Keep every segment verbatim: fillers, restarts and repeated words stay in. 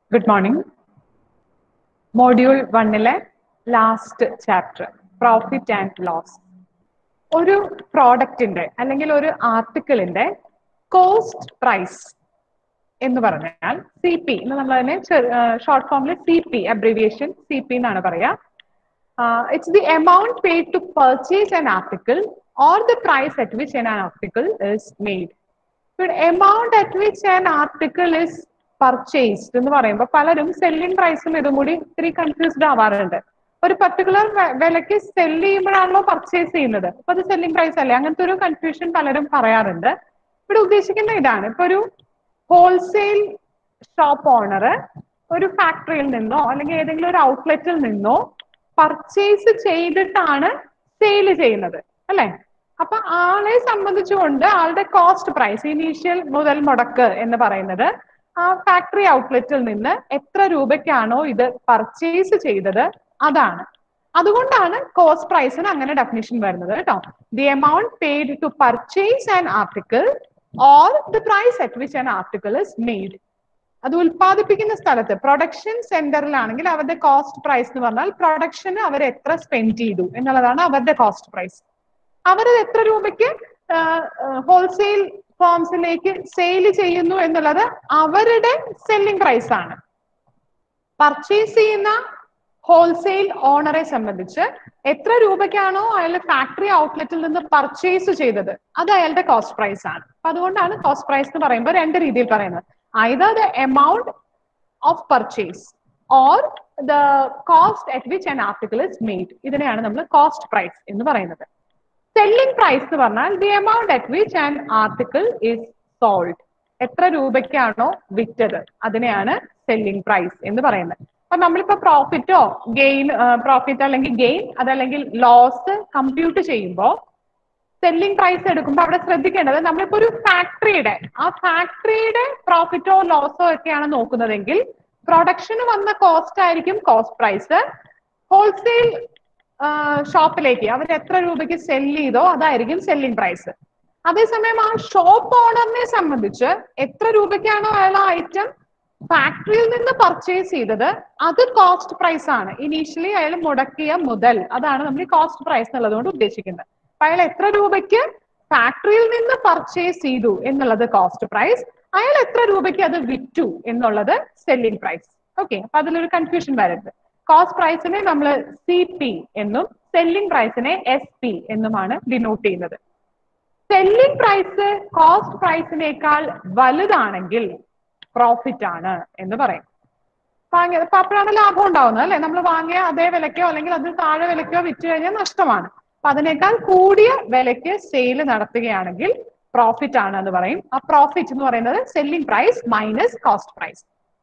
Good morning. Module one-ലെ last chapter, profit and loss. ഒരു പ്രോഡക്റ്റിന്റെ അല്ലെങ്കിൽ ഒരു ആർട്ടിക്കിളിന്റെ കോസ്റ്റ് പ്രൈസ് എന്ന് പറഞ്ഞാൽ സി പി എന്ന് നമ്മൾ അതിനെ ഷോർട്ട് ഫോമിൽ C P abbreviation C P എന്നാണ് പറയാ. It's the amount paid to purchase an article or the price at which an article is made. Amount at which an article is purchased എന്ന് പറയുമ്പോൾ പലരും selling പ്രൈസും ഇതും കൂടി ഇത്തിരി കൺഫ്യൂസ്ഡ് ആവാറുണ്ട്. ഒരു പർട്ടിക്കുലർ വിലയ്ക്ക് സെല് ചെയ്യുമ്പോഴാണല്ലോ പർച്ചേസ് ചെയ്യുന്നത്, അപ്പൊ അത് സെല്ലിംഗ് പ്രൈസ് അല്ലേ? അങ്ങനത്തെ ഒരു കൺഫ്യൂഷൻ പലരും പറയാറുണ്ട്. ഇവിടെ ഉദ്ദേശിക്കുന്ന ഇതാണ്, ഇപ്പൊ ഒരു ഹോൾസെയിൽ ഷോപ്പ് ഓണർ ഒരു ഫാക്ടറിയിൽ നിന്നോ അല്ലെങ്കിൽ ഏതെങ്കിലും ഒരു ഔട്ട്ലെറ്റിൽ നിന്നോ പർച്ചേസ് ചെയ്തിട്ടാണ് സെയിൽ ചെയ്യുന്നത് അല്ലെ? അപ്പൊ ആളെ സംബന്ധിച്ചുകൊണ്ട് ആളുടെ കോസ്റ്റ് പ്രൈസ്, ഇനീഷ്യൽ മുതൽ മുടക്ക് എന്ന് പറയുന്നത് ആ ഫാക്ടറി ഔട്ട്ലെറ്റിൽ നിന്ന് എത്ര രൂപയ്ക്കാണോ ഇത് പർച്ചേസ് ചെയ്തത് അതാണ്. അതുകൊണ്ടാണ് കോസ്റ്റ് പ്രൈസിന് അങ്ങനെ ഡെഫിനിഷൻ വരുന്നത് കേട്ടോ. The amount paid to purchase an article or the price at which an article is made. അത് ഉൽപ്പാദിപ്പിക്കുന്ന സ്ഥലത്ത് പ്രൊഡക്ഷൻ സെന്ററിലാണെങ്കിൽ അവരുടെ കോസ്റ്റ് പ്രൈസ് എന്ന് പറഞ്ഞാൽ പ്രൊഡക്ഷന് അവർ എത്ര സ്പെൻഡ് ചെയ്തു എന്നുള്ളതാണ് അവരുടെ കോസ്റ്റ് പ്രൈസ്. അവരത് എത്ര രൂപയ്ക്ക് ഹോൾസെയിൽ ഫേംസിലേക്ക് സെയിൽ ചെയ്യുന്നു എന്നുള്ളത് അവരുടെ സെല്ലിംഗ് പ്രൈസ് ആണ്. പർച്ചേസ് ചെയ്യുന്ന ഹോൾസെയിൽ ഓണറെ സംബന്ധിച്ച് എത്ര രൂപയ്ക്കാണോ അയാൾ ഫാക്ടറി ഔട്ട്ലെറ്റിൽ നിന്ന് പർച്ചേസ് ചെയ്തത് അത് അയാളുടെ കോസ്റ്റ് പ്രൈസ് ആണ്. അപ്പൊ അതുകൊണ്ടാണ് കോസ്റ്റ് പ്രൈസ് എന്ന് പറയുമ്പോൾ രണ്ട് രീതിയിൽ പറയുന്നത്. Either the amount of purchase or the cost at which an article is made. ഇതിനെയാണ് നമ്മൾ കോസ്റ്റ് പ്രൈസ് എന്ന് പറയുന്നത്. സെല്ലിംഗ് പ്രൈസ് എന്ന് പറഞ്ഞാൽ the amount at which an article is sold. എത്ര രൂപയ്ക്കാണോ വിറ്റത് അതിനെയാണ് സെല്ലിംഗ് പ്രൈസ് എന്ന് പറയുന്നത്. അപ്പൊ നമ്മളിപ്പോ പ്രോഫിറ്റോ ഗെയിൻ, പ്രോഫിറ്റ് അല്ലെങ്കിൽ ഗെയിൻ അതല്ലെങ്കിൽ ലോസ് കമ്പ്യൂട്ട് ചെയ്യുമ്പോൾ സെല്ലിംഗ് പ്രൈസ് എടുക്കുമ്പോൾ അവിടെ ശ്രദ്ധിക്കേണ്ടത്, നമ്മളിപ്പോ ഒരു ഫാക്ടറിയുടെ ആ ഫാക്ടറിയുടെ പ്രോഫിറ്റോ ലോസോ ഒക്കെയാണ് നോക്കുന്നതെങ്കിൽ പ്രൊഡക്ഷന് വന്ന കോസ്റ്റ് ആയിരിക്കും കോസ്റ്റ് പ്രൈസ്. ഹോൾസെയിൽ ഷോപ്പിലേക്ക് അവർ എത്ര രൂപയ്ക്ക് സെല് ചെയ്തോ അതായിരിക്കും സെല്ലിംഗ് പ്രൈസ്. അതേസമയം ആ ഷോപ്പ് ഓണറിനെ സംബന്ധിച്ച് എത്ര രൂപയ്ക്കാണോ അയാൾ ആ ഐറ്റം ഫാക്ടറിയിൽ നിന്ന് പർച്ചേസ് ചെയ്തത് അത് കോസ്റ്റ് പ്രൈസ് ആണ്. ഇനീഷ്യലി അയാൾ മുടക്കിയ മുതൽ, അതാണ് നമ്മൾ ഈ കോസ്റ്റ് പ്രൈസ് എന്നുള്ളതുകൊണ്ട് ഉദ്ദേശിക്കുന്നത്. അപ്പൊ അയാൾ എത്ര രൂപയ്ക്ക് ഫാക്ടറിയിൽ നിന്ന് പർച്ചേസ് ചെയ്തു എന്നുള്ളത് കോസ്റ്റ് പ്രൈസ്, അയാൾ എത്ര രൂപയ്ക്ക് അത് വിറ്റു എന്നുള്ളത് സെല്ലിംഗ് പ്രൈസ്. ഓക്കെ, അപ്പൊ അതിലൊരു കൺഫ്യൂഷൻ വരരുത്. കോസ്റ്റ് പ്രൈസിനെ നമ്മൾ സി പി എന്നും സെല്ലിംഗ് പ്രൈസിനെ എസ് പി എന്നുമാണ് ഡിനോട്ട് ചെയ്യുന്നത്. സെല്ലിംഗ് പ്രൈസ് കോസ്റ്റ് പ്രൈസിനേക്കാൾ വലുതാണെങ്കിൽ പ്രോഫിറ്റ് ആണ് എന്ന് പറയും. അപ്പൊ അപ്പോഴാണ് ലാഭം ഉണ്ടാവുന്നത് അല്ലെ? നമ്മൾ വാങ്ങിയ അതേ വിലക്കോ അല്ലെങ്കിൽ അതിൽ താഴെ വിലക്കോ വിറ്റ് കഴിഞ്ഞാൽ നഷ്ടമാണ്. അപ്പൊ അതിനേക്കാൾ കൂടിയ വിലയ്ക്ക് സെയിൽ നടത്തുകയാണെങ്കിൽ പ്രോഫിറ്റ് ആണ് എന്ന് പറയും. ആ പ്രോഫിറ്റ് എന്ന് പറയുന്നത് selling price minus cost price.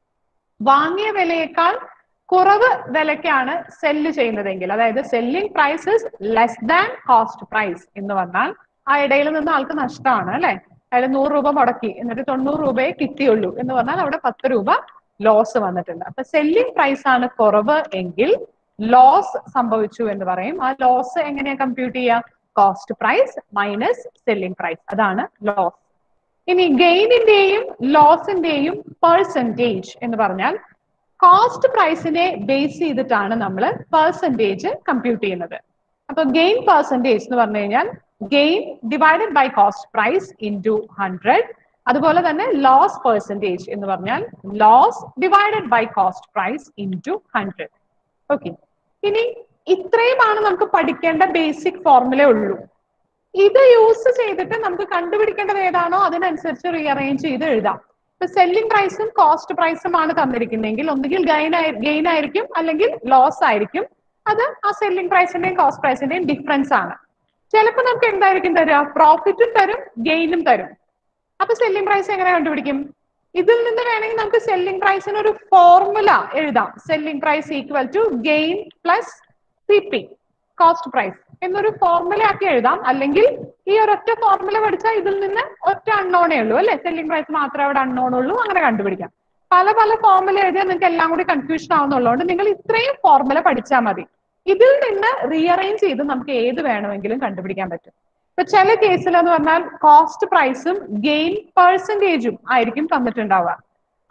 വാങ്ങിയ വിലയേക്കാൾ കുറവ് വിലക്കാണ് സെല്ല് ചെയ്യുന്നതെങ്കിൽ, അതായത് selling price is less than cost price എന്ന് പറഞ്ഞാൽ ആ ഇടയിൽ നിന്ന് ആൾക്ക് നഷ്ടമാണ് അല്ലെ? അയാൾ നൂറ് രൂപ മുടക്കി എന്നിട്ട് തൊണ്ണൂറ് രൂപയെ കിട്ടിയുള്ളൂ എന്ന് പറഞ്ഞാൽ അവിടെ പത്ത് രൂപ ലോസ് വന്നിട്ടുണ്ട്. അപ്പൊ സെല്ലിംഗ് പ്രൈസ് ആണ് കുറവ് എങ്കിൽ ലോസ് സംഭവിച്ചു എന്ന് പറയും. ആ ലോസ് എങ്ങനെയാ കമ്പ്യൂട്ട് ചെയ്യുക? Cost price minus selling price, അതാണ് ലോസ്. ഇനി ഗെയിനിന്റെയും ലോസിന്റെയും പെർസെന്റേജ് എന്ന് പറഞ്ഞാൽ കോസ്റ്റ് പ്രൈസിനെ ബേസ് ചെയ്തിട്ടാണ് നമ്മൾ പെർസെന്റേജ് കമ്പ്യൂട്ട് ചെയ്യുന്നത്. അപ്പൊ ഗെയിൻ പെർസെന്റേജ് എന്ന് പറഞ്ഞു കഴിഞ്ഞാൽ gain divided by cost price into hundred. അതുപോലെ തന്നെ ലോസ് പെർസെന്റേജ് എന്ന് പറഞ്ഞാൽ loss divided by cost price into hundred. Okay, ഇനി ഇത്രയുമാണ് നമുക്ക് പഠിക്കേണ്ട ബേസിക് ഫോർമുല ഉള്ളൂ. ഇത് യൂസ് ചെയ്തിട്ട് നമുക്ക് കണ്ടുപിടിക്കേണ്ടത് ഏതാണോ അതിനനുസരിച്ച് റീഅറേഞ്ച് ചെയ്ത് എഴുതാം. ഇപ്പൊ സെല്ലിംഗ് പ്രൈസും കോസ്റ്റ് പ്രൈസും ആണ് തന്നിരിക്കുന്നതെങ്കിൽ ഒന്നുകിൽ ഗെയിൻ ഗെയിൻ ആയിരിക്കും അല്ലെങ്കിൽ ലോസ് ആയിരിക്കും. അത് ആ സെല്ലിംഗ് പ്രൈസിന്റെയും കോസ്റ്റ് പ്രൈസിന്റെയും ഡിഫറൻസ് ആണ്. ചിലപ്പോൾ നമുക്ക് എന്തായിരിക്കും തരിക? പ്രോഫിറ്റും തരും ഗെയിനും തരും. അപ്പൊ സെല്ലിംഗ് പ്രൈസ് എങ്ങനെ കണ്ടുപിടിക്കും? ഇതിൽ നിന്ന് വേണമെങ്കിൽ നമുക്ക് സെല്ലിംഗ് പ്രൈസിന് ഒരു ഫോർമുല എഴുതാം. Selling price equal to gain plus C P cost price എന്നൊരു ഫോർമുല ആക്കി എഴുതാം. അല്ലെങ്കിൽ ഈ ഒരൊറ്റ ഫോർമുല പഠിച്ചാൽ ഇതിൽ നിന്ന് ഒറ്റ അൺനോണേ ഉള്ളൂ അല്ലെ? സെല്ലിംഗ് പ്രൈസ് മാത്രമേ അവിടെ അൺനോൺ ഉള്ളൂ, അങ്ങനെ കണ്ടുപിടിക്കാം. പല പല ഫോർമുല എഴുതിയാൽ നിങ്ങൾക്ക് എല്ലാം കൂടി കൺഫ്യൂഷൻ ആവുന്നുള്ളതുകൊണ്ട് നിങ്ങൾ ഇത്രയും ഫോർമുല പഠിച്ചാൽ മതി. ഇതിൽ നിന്ന് റീഅറേഞ്ച് ചെയ്ത് നമുക്ക് ഏത് വേണമെങ്കിലും കണ്ടുപിടിക്കാൻ പറ്റും. ഇപ്പൊ ചില കേസിൽ എന്ന് പറഞ്ഞാൽ കോസ്റ്റ് പ്രൈസും ഗെയിൻ പെർസെന്റേജും ആയിരിക്കും തന്നിട്ടുണ്ടാവുക.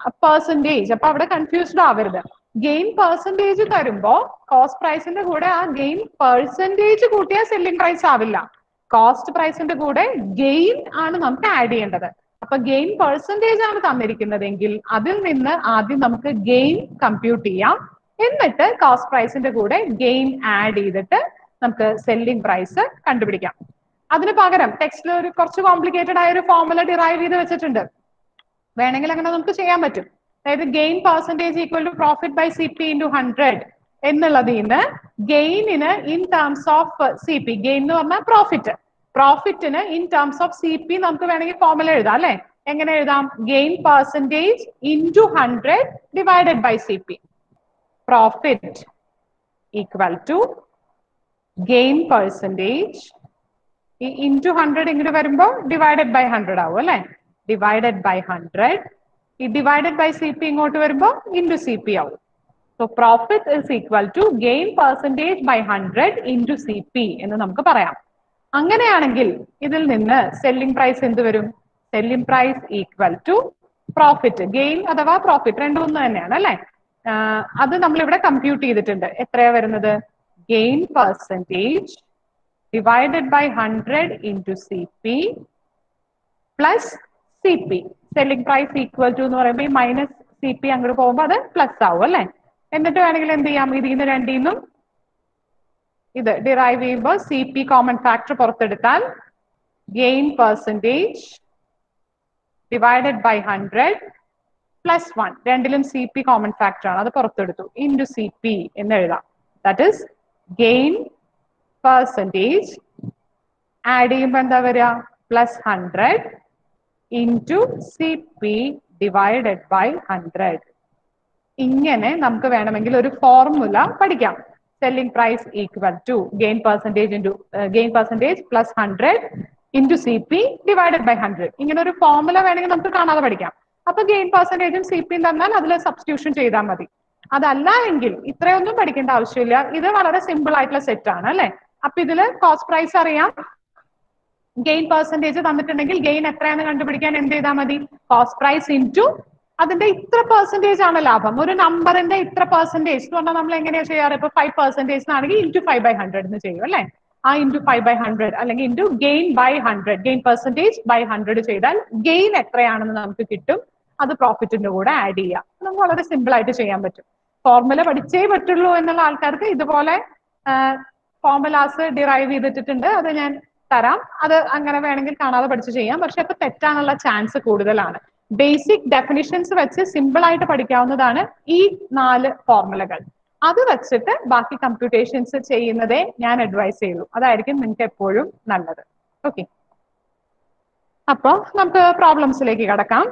പെർസെന്റേജ്. അപ്പൊ അവിടെ കൺഫ്യൂസ്ഡ് ആവരുത്. ഗെയിൻ പെർസെന്റേജ് തരുമ്പോ കോസ്റ്റ് പ്രൈസിന്റെ കൂടെ ആ ഗെയിൻ പെർസെന്റേജ് കൂട്ടിയാൽ സെല്ലിംഗ് പ്രൈസ് ആവില്ല. കോസ്റ്റ് പ്രൈസിന്റെ കൂടെ ഗെയിൻ ആണ് നമുക്ക് ആഡ് ചെയ്യേണ്ടത്. അപ്പൊ ഗെയിൻ പെർസെന്റേജ് ആണ് തന്നിരിക്കുന്നതെങ്കിൽ അതിൽ നിന്ന് ആദ്യം നമുക്ക് ഗെയിൻ കമ്പ്യൂട്ട് ചെയ്യാം. എന്നിട്ട് കോസ്റ്റ് പ്രൈസിന്റെ കൂടെ ഗെയിൻ ആഡ് ചെയ്തിട്ട് നമുക്ക് സെല്ലിംഗ് പ്രൈസ് കണ്ടുപിടിക്കാം. അതിന് പകരം ടെക്സ്റ്റിൽ ഒരു കുറച്ച് കോംപ്ലിക്കേറ്റഡ് ആയ ഒരു ഫോർമുല ഡിറൈവ് ചെയ്ത് വെച്ചിട്ടുണ്ട്. വേണമെങ്കിൽ അങ്ങനെ നമുക്ക് ചെയ്യാൻ പറ്റും. അതായത് gain percentage equal to profit by C P into hundred എന്നുള്ളതിൽ നിന്ന് ഗെയിനിന് in terms of C P, gain എന്ന് പറഞ്ഞാൽ പ്രോഫിറ്റ്, പ്രോഫിറ്റിന് in terms of C P നമുക്ക് വേണമെങ്കിൽ ഫോർമുല എഴുതാം അല്ലെ. എങ്ങനെ എഴുതാം? Gain percentage into hundred divided by C P. Profit equal to gain percentage, ഈ ഇൻറ്റു ഹൺഡ്രഡ് ഇങ്ങോട്ട് വരുമ്പോൾ ഡിവൈഡഡ് ബൈ ഹൺഡ്രഡ് ആവും അല്ലെ. ഡിവൈഡഡ് ബൈ ഹൺഡ്രഡ്, ഈ ഡിവൈഡഡ് ബൈ സി പി ഇങ്ങോട്ട് വരുമ്പോൾ ഇൻറ്റു സി പി ആവും. So profit is equal to gain percentage by hundred into C P എന്ന് നമുക്ക് പറയാം. അങ്ങനെയാണെങ്കിൽ ഇതിൽ നിന്ന് സെല്ലിംഗ് പ്രൈസ് എന്ത് വരും? Selling price equal to profit, gain അഥവാ പ്രോഫിറ്റ് രണ്ടും ഒന്ന് തന്നെയാണ് അല്ലെ. അത് നമ്മൾ ഇവിടെ കമ്പ്യൂട്ട് ചെയ്തിട്ടുണ്ട്. എത്രയാ വരുന്നത്? Gain percentage divided by hundred into C P plus C P. Selling price equal to എന്ന് പറയുമ്പോൾ ഈ മൈനസ് സി പി അങ്ങോട്ട് പോകുമ്പോൾ അത് പ്ലസ് ആവും അല്ലെ. എന്നിട്ട് വേണമെങ്കിൽ എന്ത് ചെയ്യാം? ഇതിൽ നിന്ന് രണ്ടിൽ നിന്നും ഇത് ഡിറൈവ് ചെയ്യുമ്പോൾ സി പി കോമൺ ഫാക്ടർ പുറത്തെടുത്താൽ gain percentage divided by hundred plus one, രണ്ടിലും സി പി കോമൺ ഫാക്ടർ ആണ്, അത് പുറത്തെടുത്തു, ഇൻറ്റു സി പി എന്ന് എഴുതാം. That is gain percentage add ചെയ്യുമ്പോൾ എന്താ വരിക? Plus hundred into C P divided by hundred. ഇങ്ങനെ നമുക്ക് വേണമെങ്കിൽ ഒരു ഫോർമുല പഠിക്കാം. Selling price equal to gain percentage into gain percentage plus hundred into C P divided by hundred. ഇങ്ങനെ ഒരു ഫോർമുല വേണമെങ്കിൽ നമുക്ക് കാണാതെ പഠിക്കാം. അപ്പൊ ഗെയിൻ പെർസെന്റേജും സി പിയും തന്നാൽ അതിൽ സബ്സ്റ്റിറ്റ്യൂഷൻ ചെയ്താൽ മതി. അതല്ല എങ്കിൽ ഇത്രയൊന്നും പഠിക്കേണ്ട ആവശ്യമില്ല. ഇത് വളരെ സിമ്പിൾ ആയിട്ടുള്ള സെറ്റ് ആണ് അല്ലെ. അപ്പൊ ഇതില് കോസ്റ്റ് പ്രൈസ് അറിയാം, ഗെയിൻ പെർസെന്റേജ് തന്നിട്ടുണ്ടെങ്കിൽ ഗെയിൻ എത്രയാണെന്ന് കണ്ടുപിടിക്കാൻ എന്ത് ചെയ്താൽ മതി? കോസ്റ്റ് പ്രൈസ് ഇൻറ്റു അതിന്റെ ഇത്ര പെർസെന്റേജ് ആണ് ലാഭം. ഒരു നമ്പറിന്റെ ഇത്ര പെർസെന്റേജ് എന്ന് പറഞ്ഞാൽ നമ്മൾ എങ്ങനെയാ ചെയ്യാറ്? ഇപ്പൊ ഫൈവ് പെർസെന്റേജ് ആണെങ്കിൽ ഇൻറ്റു ഫൈവ് ബൈ ഹൺഡ്രഡ് എന്ന് ചെയ്യും അല്ലെ. ആ ഇൻറ്റു ഫൈവ് ബൈ ഹൺഡ്രഡ് അല്ലെങ്കിൽ into gain by hundred, gain percentage by hundred ചെയ്താൽ ഗെയിൻ എത്രയാണെന്ന് നമുക്ക് കിട്ടും. അത് പ്രോഫിറ്റിന്റെ കൂടെ ആഡ് ചെയ്യാം. നമുക്ക് വളരെ സിമ്പിൾ ആയിട്ട് ചെയ്യാൻ പറ്റും. ഫോർമുല പഠിച്ചേ പറ്റുള്ളൂ എന്നുള്ള ആൾക്കാർക്ക് ഇതുപോലെ ഫോർമുലാസ് ഡിറൈവ് ചെയ്തിട്ടുണ്ട്, അത് ഞാൻ തരാം. അത് അങ്ങനെ വേണമെങ്കിൽ കാണാതെ പഠിച്ച് ചെയ്യാം. പക്ഷെ അപ്പൊ തെറ്റാനുള്ള ചാൻസ് കൂടുതലാണ്. ബേസിക് ഡെഫിനിഷൻസ് വെച്ച് സിമ്പിൾ ആയിട്ട് പഠിക്കാവുന്നതാണ് ഈ നാല് ഫോർമുലകൾ. അത് വെച്ചിട്ട് ബാക്കി കമ്പ്യൂട്ടേഷൻസ് ചെയ്യുന്നതേ ഞാൻ അഡ്വൈസ് ചെയ്യുള്ളൂ. അതായിരിക്കും നിങ്ങൾക്ക് എപ്പോഴും നല്ലത്. ഓക്കെ, അപ്പൊ നമുക്ക് പ്രോബ്ലംസിലേക്ക് കടക്കാം.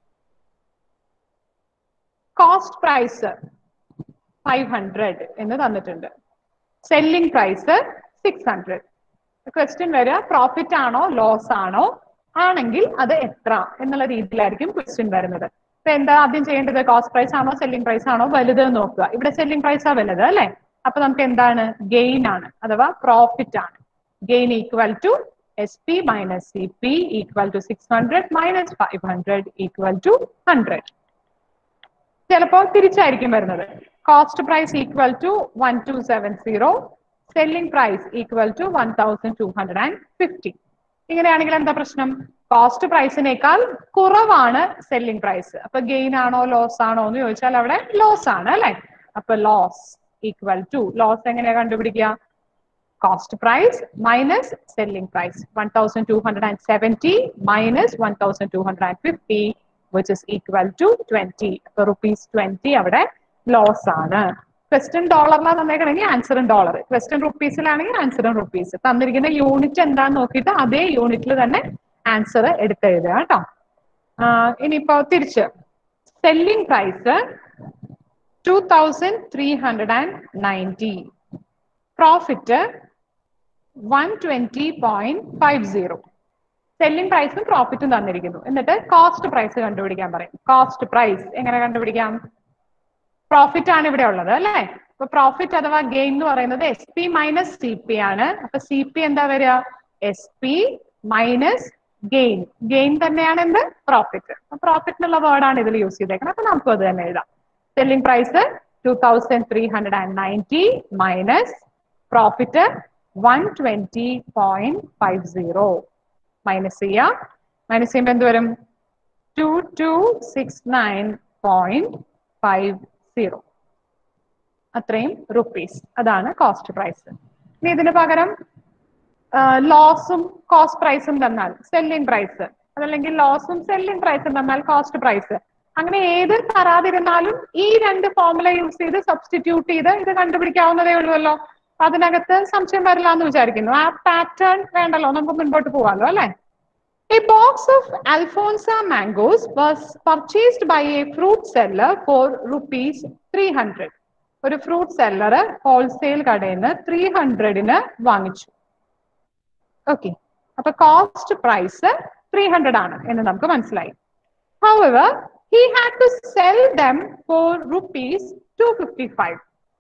കോസ്റ്റ് പ്രൈസ് ഫൈവ് ഹൺഡ്രഡ് എന്ന് തന്നിട്ടുണ്ട്, selling price six hundred. Question വരിക പ്രോഫിറ്റ് ആണോ ലോസ് ആണോ, ആണെങ്കിൽ അത് എത്ര എന്നുള്ള രീതിയിലായിരിക്കും ക്വസ്റ്റ്യൻ വരുന്നത്. ഇപ്പൊ എന്താ ആദ്യം ചെയ്യേണ്ടത്? കോസ്റ്റ് പ്രൈസ് ആണോ സെല്ലിംഗ് പ്രൈസ് ആണോ വലുത് നോക്കുക. ഇവിടെ സെല്ലിംഗ് പ്രൈസ് ആ വലുത് അല്ലെ. അപ്പൊ നമുക്ക് എന്താണ്? ഗെയിൻ ആണ് അഥവാ പ്രോഫിറ്റ് ആണ്. Gain equal to S P minus C P equal to six hundred minus five hundred equal to hundred. ചിലപ്പോൾ തിരിച്ചായിരിക്കും വരുന്നത്. Cost price equal to one two seven zero, selling price equal to one thousand two hundred and fifty. ഇങ്ങനെയാണെങ്കിൽ എന്താ പ്രശ്നം? Cost പ്രൈസിനേക്കാൾ കുറവാണ് selling price. അപ്പൊ ഗെയിൻ ആണോ ലോസ് ആണോ എന്ന് ചോദിച്ചാൽ അവിടെ ലോസ് ആണ് അല്ലെ. അപ്പൊ ലോസ് ഈക്വൽ ടു, ലോസ് എങ്ങനെയാ കണ്ടുപിടിക്കുക? Cost price minus selling price, one thousand two hundred and seventy minus one thousand two hundred and fifty which is equal to twenty. അപ്പൊ റുപ്പീസ് ട്വന്റി അവിടെ ലോസ് ആണ്. Question ഡോളറിലാണ് തന്നേക്കണെങ്കിൽ answer in dollar, question റുപ്പീസിലാണെങ്കിൽ answer in rupees. തന്നിരിക്കുന്ന unit എന്താന്ന് നോക്കിയിട്ട് അതേ യൂണിറ്റിൽ തന്നെ ആൻസർ എടുത്തെഴുതുക കേട്ടോ. ഇനിയിപ്പോ തിരിച്ച് selling price two thousand three hundred and ninety, profit one twenty point five zero. Selling പ്രൈസും പ്രോഫിറ്റും തന്നിരിക്കുന്നു. എന്നിട്ട് കോസ്റ്റ് പ്രൈസ് കണ്ടുപിടിക്കാൻ പറയും. കോസ്റ്റ് പ്രൈസ് എങ്ങനെ കണ്ടുപിടിക്കാം? പ്രോഫിറ്റ് ആണ് ഇവിടെ ഉള്ളത് അല്ലെ. അപ്പൊ പ്രോഫിറ്റ് അഥവാ ഗെയിൻ എന്ന് പറയുന്നത് S P minus C P ആണ്. അപ്പൊ സി പി എന്താ വരിക? S P minus gain. Gain തന്നെയാണ് എന്ത്? പ്രോഫിറ്റ്. പ്രോഫിറ്റിനുള്ള വേർഡാണ് ഇതിൽ യൂസ് ചെയ്തേക്കുന്നത്. അപ്പൊ നമുക്ക് അത് തന്നെ എഴുതാം. Selling price two thousand three hundred and ninety minus profit one twenty point five zero minus ചെയ്യാം. മൈനസ് ചെയ്യുമ്പോൾ എന്ത് വരും? Two two six nine point five zero. അത്രയും റുപ്പീസ്. അതാണ് കോസ്റ്റ് പ്രൈസ്. ഇനി ഇതിന് പകരം ലോസും കോസ്റ്റ് പ്രൈസും തന്നാൽ സെല്ലിംഗ് പ്രൈസ്, അതല്ലെങ്കിൽ ലോസും സെല്ലിംഗ് പ്രൈസും തന്നാൽ കോസ്റ്റ് പ്രൈസ്, അങ്ങനെ ഏത് തരാതിരുന്നാലും ഈ രണ്ട് ഫോർമുല യൂസ് ചെയ്ത് സബ്സ്റ്റിറ്റ്യൂട്ട് ചെയ്ത് ഇത് കണ്ടുപിടിക്കാവുന്നതേ ഉള്ളൂല്ലോ. അതിനകത്ത് സംശയം വരില്ല എന്ന് വിചാരിക്കുന്നു. ആ പാറ്റേൺ വേണ്ടല്ലോ, നമുക്ക് മുൻപോട്ട് പോവാലോ അല്ലെ. A box of Alfonsa mangoes was purchased by a fruit seller for rupees three hundred. ഒരു ഫ്രൂട്ട് സെല്ലർ ഹോൾസെയിൽ കടയിൽ നിന്ന് ത്രീ ഹൺഡ്രഡിന് വാങ്ങിച്ചു. ഓക്കെ, അപ്പൊ കോസ്റ്റ് പ്രൈസ് ത്രീ ഹൺഡ്രഡ് ആണ് എന്ന് നമുക്ക് മനസ്സിലായി. However, he had to sell them for rupees two fifty-five.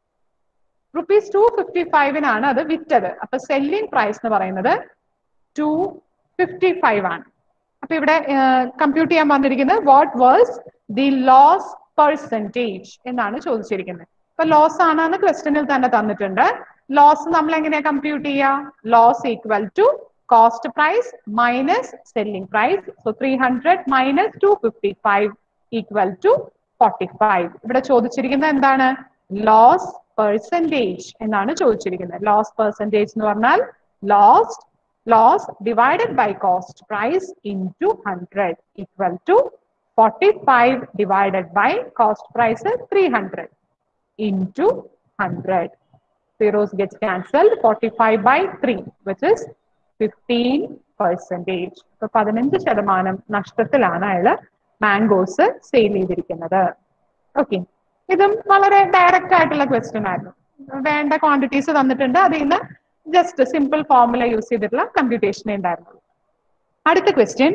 rupees two fifty-five-നാണ് അത് വിറ്റത്. അപ്പൊ സെല്ലിംഗ് പ്രൈസ് എന്ന് പറയുന്നത് ടു ഫിഫ്റ്റി ഫൈവ് ആണ്. അപ്പൊ ഇവിടെ കമ്പ്യൂട്ട് ചെയ്യാൻ വന്നിരിക്കുന്നത് what was the loss percentage എന്നാണ് ചോദിച്ചിരിക്കുന്നത്. ഇപ്പൊ ലോസ് ആണെന്ന് ക്വസ്റ്റ്യനിൽ തന്നെ തന്നിട്ടുണ്ട്. ലോസ് നമ്മൾ എങ്ങനെയാ കമ്പ്യൂട്ട് ചെയ്യുക? Loss equal to cost price minus selling price. So three hundred minus two fifty five equal to forty five. ഇവിടെ ചോദിച്ചിരിക്കുന്നത് എന്താണ്? ലോസ് പെർസെന്റേജ് എന്നാണ് ചോദിച്ചിരിക്കുന്നത്. ലോസ് പെർസെന്റേജ് എന്ന് പറഞ്ഞാൽ loss loss divided by cost price into one hundred equal to forty-five divided by cost price three hundred into one hundred. Zeros gets cancelled. forty-five by three which is fifteen percentage. So fifteen ശതമാനം നഷ്ടത്തിലാണ് അയാൾ mangoes sale ചെയ്തിരിക്കുന്നത്. Okay, ഇതും വളരെ direct ആയിട്ടുള്ള question ആയിരുന്നു. വേണ്ട quantities തന്നിട്ടുണ്ട്, അതിൽ നിന്ന് ജസ്റ്റ് സിമ്പിൾ ഫോർമുല യൂസ് ചെയ്തിട്ടുള്ള കമ്പ്യൂട്ടേഷൻ ഉണ്ടായിരുന്നുള്ളൂ. അടുത്ത question,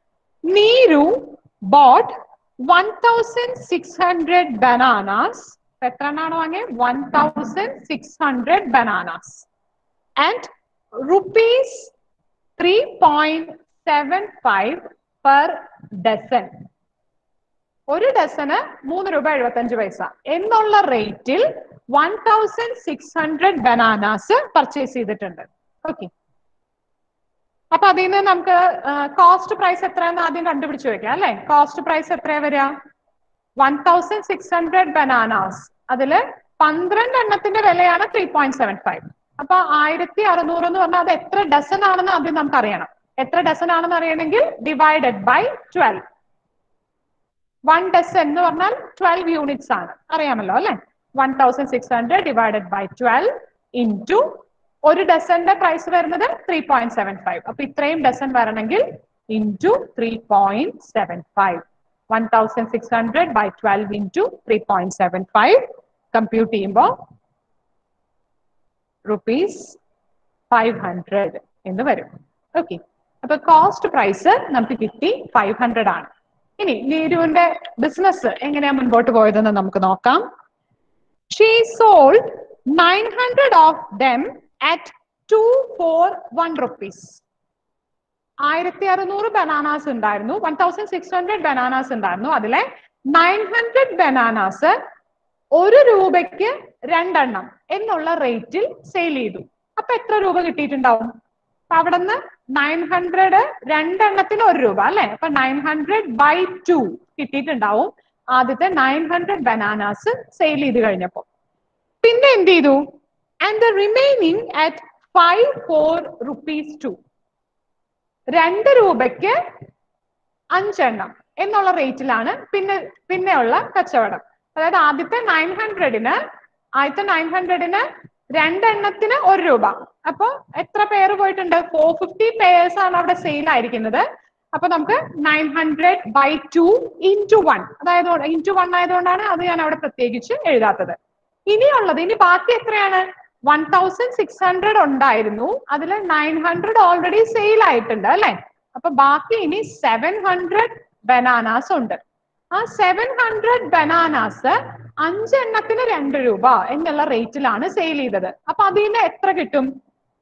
Neeru bought one thousand six hundred bananas. എത്ര എണ്ണാണ് വാങ്ങിയത്? One thousand six hundred bananas and rupees three point seven five per dozen. ഒരു ഡസന് മൂന്ന് രൂപ എഴുപത്തഞ്ച് പൈസ എന്നുള്ള റേറ്റിൽ one thousand six hundred bananas purchase ചെയ്തിട്ടുണ്ട്. ഓക്കെ, അപ്പൊ അതിൽ നിന്ന് നമുക്ക് കോസ്റ്റ് പ്രൈസ് എത്രയെന്ന് ആദ്യം കണ്ടുപിടിച്ച് വെക്കാം അല്ലെ. കോസ്റ്റ് പ്രൈസ് എത്രയാ വരിക? One thousand six hundred bananas, അതില് പന്ത്രണ്ട് എണ്ണത്തിന്റെ വിലയാണ് ത്രീ പോയിന്റ് സെവൻ ഫൈവ്. അപ്പൊ ആയിരത്തി അറുന്നൂറ് എന്ന് പറഞ്ഞാൽ അത് എത്ര ഡസൻ ആണെന്ന് ആദ്യം നമുക്ക് അറിയണം. എത്ര ഡസൻ ആണെന്ന് അറിയണമെങ്കിൽ divided by twelve. One dozen എന്ന് പറഞ്ഞാൽ ട്വൽവ് യൂണിറ്റ്സ് ആണ്, അറിയാമല്ലോ അല്ലെ. One thousand six hundred divided by twelve into ഒരു ഡസന്റെ പ്രൈസ് വരുന്നത് ത്രീ പോയിന്റ് സെവൻ ഫൈവ്. അപ്പൊ ഇത്രയും ഡസൻ വരണമെങ്കിൽ into three point seven five. One thousand six hundred by twelve into three point seven five compute ചെയ്യുമ്പോൾ rupees five hundred എന്ന് വരും. Okay, അപ്പൊ കോസ്റ്റ് പ്രൈസ് നമുക്ക് കിട്ടി ഫൈവ് ഹൺഡ്രഡ് ആണ്. ഇനി നീരുവിന്റെ ബിസിനസ് എങ്ങനെയാ മുൻപോട്ട് പോയതെന്ന് നമുക്ക് നോക്കാം. She sold nine hundred of them at two for one rupees. ആയിരത്തി അറുന്നൂറ് ബനാനാസ് ഉണ്ടായിരുന്നു, one thousand six hundred bananas ഉണ്ടായിരുന്നു. അതിലെ നയൻ ഹൺഡ്രഡ് ബനാനാസ് ഒരു രൂപയ്ക്ക് രണ്ടെണ്ണം എന്നുള്ള റേറ്റിൽ സെയിൽ ചെയ്തു. അപ്പൊ എത്ര രൂപ കിട്ടിയിട്ടുണ്ടാവും? അപ്പൊ അവിടെ നിന്ന് നയൻ ഹൺഡ്രഡ് രണ്ടെണ്ണത്തിന് ഒരു രൂപ അല്ലെ. അപ്പൊ നയൻ ഹൺഡ്രഡ് ബൈ ടു കിട്ടിയിട്ടുണ്ടാവും ആദ്യത്തെ നയൻ ഹൺഡ്രഡ് ബനാനാസ് സെയിൽ ചെയ്ത് കഴിഞ്ഞപ്പോ. പിന്നെ എന്ത് ചെയ്തു? And the remaining at five for rupees two, രണ്ട് രൂപയ്ക്ക് അഞ്ചെണ്ണം എന്നുള്ള റേറ്റിലാണ് പിന്നെ പിന്നെയുള്ള കച്ചവടം. അതായത് ആദ്യത്തെ നയൻ ഹൺഡ്രഡിന് ആദ്യത്തെ നയൻ ഹൺഡ്രഡിന് രണ്ടെണ്ണത്തിന് ഒരു രൂപ. അപ്പൊ എത്ര പേര് പോയിട്ടുണ്ട്? ഫോർ ഫിഫ്റ്റി പേയേഴ്സ് ആണ് അവിടെ സെയിൽ ആയിരിക്കുന്നത്. അപ്പൊ നമുക്ക് nine hundred by two into one, അതായത് ഇൻറ്റു വൺ ആയതുകൊണ്ടാണ് അത് ഞാൻ അവിടെ പ്രത്യേകിച്ച് എഴുതാത്തത്. ഇനിയുള്ളത് ഇനി ബാക്കി എത്രയാണ്? വൺ തൗസൻഡ് സിക്സ് ഹൺഡ്രഡ് ഉണ്ടായിരുന്നു, അതിൽ നയൻ ഹൺഡ്രഡ് ഓൾറെഡി സെയിൽ ആയിട്ടുണ്ട് അല്ലെ. അപ്പൊ ബാക്കി ഇനി സെവൻ ഹൺഡ്രഡ് ബനാനാസ് ഉണ്ട്. ആ സെവൻ ഹൺഡ്രഡ് ബനാനാസ് അഞ്ചെണ്ണത്തിന് രണ്ട് രൂപ എന്നുള്ള റേറ്റിലാണ് സെയിൽ ചെയ്തത്. അപ്പൊ അതിന് എത്ര കിട്ടും?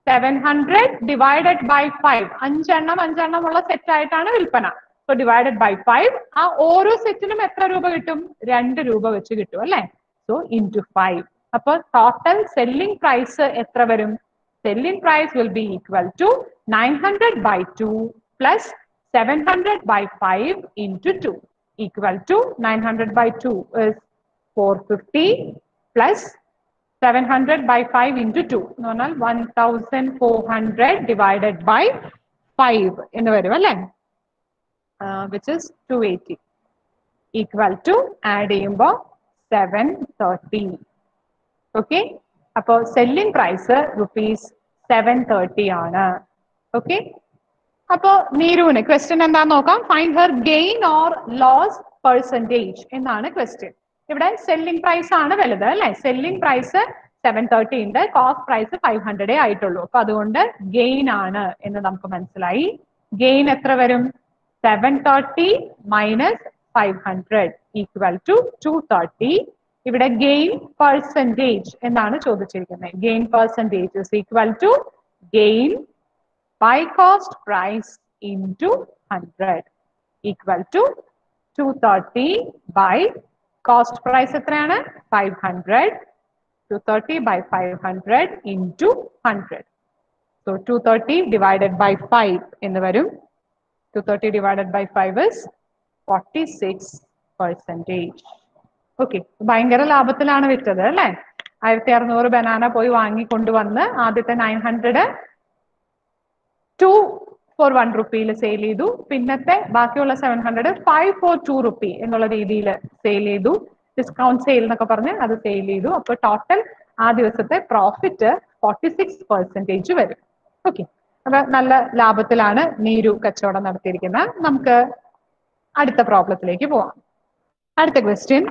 Seven hundred divided by five. അഞ്ചെണ്ണം അഞ്ചെണ്ണം ഉള്ള സെറ്റ് ആയിട്ടാണ് വിൽപ്പന. So divided by five. ആ ഓരോ സെറ്റിനും എത്ര രൂപ കിട്ടും? രണ്ട് രൂപ വെച്ച് കിട്ടും അല്ലെ? So into five. അപ്പൊ ടോട്ടൽ സെല്ലിംഗ് പ്രൈസ് എത്ര വരും? Selling price will be equal to nine hundred by two plus seven hundred by five into two, equal to nine hundred by two is four fifty plus seven hundred by five into two. Normal one thousand four hundred divided by five in the very well, uh, which is two eighty, equal to add seven thirty. Okay. അപ്പോൾ selling price rupees seven thirty ആണ്. Okay. അപ്പോ നീരുവിന് question എന്താന്ന് നോക്കാം. Find her gain or loss percentage എന്നാണ് question. ഇവിടെ selling price ആണ് വലുത് അല്ലെ? സെല്ലിംഗ് പ്രൈസ് സെവൻ തേർട്ടി ഉണ്ട്, കോസ്റ്റ് പ്രൈസ് ഫൈവ് ഹൺഡ്രഡേ ആയിട്ടുള്ളൂ. അപ്പൊ അതുകൊണ്ട് ഗെയിൻ ആണ് എന്ന് നമുക്ക് മനസ്സിലായി. ഗെയിൻ എത്ര വരും? Seven thirty minus five hundred equal to two thirty. ഇവിടെ ഗെയിൻ പെർസെന്റേജ് എന്നാണ് ചോദിച്ചിരിക്കുന്നത്. Gain percentage is equal to gain by cost price into hundred equal to two thirty by cost price എത്രയാണ്? Five hundred. Two thirty by five hundred into hundred. So two thirty divided by five എന്ന് വരും. Two thirty divided by five is forty six percentage. Okay. ഭയങ്കര ലാഭത്തിലാണ് വിറ്റത് അല്ലെ? ആയിരത്തി അറുന്നൂറ് banana പോയി വാങ്ങിക്കൊണ്ടുവന്ന് ആദ്യത്തെ nine hundred two for one റുപ്പിയിൽ സെയിൽ ചെയ്തു. പിന്നത്തെ ബാക്കിയുള്ള seven hundred five for two rupee എന്നുള്ള രീതിയിൽ സെയിൽ ചെയ്തു. ഡിസ്കൗണ്ട് സെയിൽ എന്നൊക്കെ പറഞ്ഞ് അത് സെയിൽ ചെയ്തു. അപ്പൊ ടോട്ടൽ ആ ദിവസത്തെ പ്രോഫിറ്റ് ഫോർട്ടി സിക്സ് പെർസെന്റേജ് വരും. ഓക്കെ. അപ്പൊ നല്ല ലാഭത്തിലാണ് നീരു കച്ചവടം നടത്തിയിരിക്കുന്നത്. നമുക്ക് അടുത്ത പ്രോബ്ലത്തിലേക്ക് പോവാം. അടുത്ത question.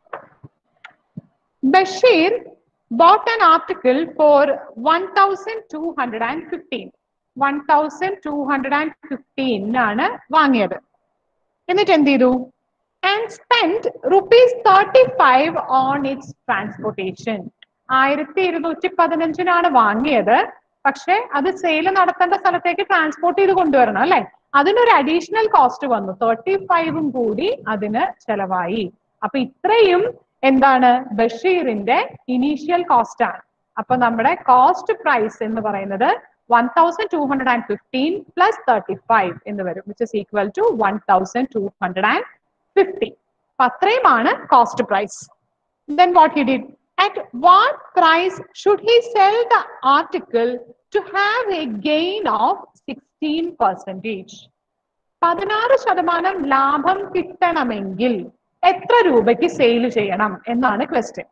Bashir bought an article for one thousand two hundred fifteen. one thousand two hundred fifteen ആണ് വാങ്ങിയത്. എന്നിട്ട് എന്ത് ചെയ്തു? And spent rupees thirty-five on its transportation. ആയിരത്തി ഇരുന്നൂറ്റി പതിനഞ്ചിനാണ് വാങ്ങിയത്. പക്ഷെ അത് സെയിൽ നടത്തേണ്ട സ്ഥലത്തേക്ക് ട്രാൻസ്പോർട്ട് ചെയ്ത് കൊണ്ടുവരണം അല്ലെ? അതിനൊരു അഡീഷണൽ കോസ്റ്റ് വന്നു. തേർട്ടി ഫൈവും കൂടി അതിന് ചെലവായി. അപ്പൊ ഇത്രയും എന്താണ്? ബഷീറിന്റെ ഇനീഷ്യൽ കോസ്റ്റ് ആണ്. അപ്പൊ നമ്മുടെ കോസ്റ്റ് പ്രൈസ് എന്ന് പറയുന്നത് one thousand two hundred fifteen plus thirty five എന്ന് വരും, which is equal to one thousand two hundred fifty. അപ്പൊ അത്രയുമാണ് cost price. Then what he did? At what price should he sell the article to have a gain of sixteen percentage? പതിനാറ് ശതമാനം ലാഭം കിട്ടണമെങ്കിൽ എത്ര രൂപയ്ക്ക് സെയിൽ ചെയ്യണം എന്നാണ് ക്വസ്റ്റ്യൻ.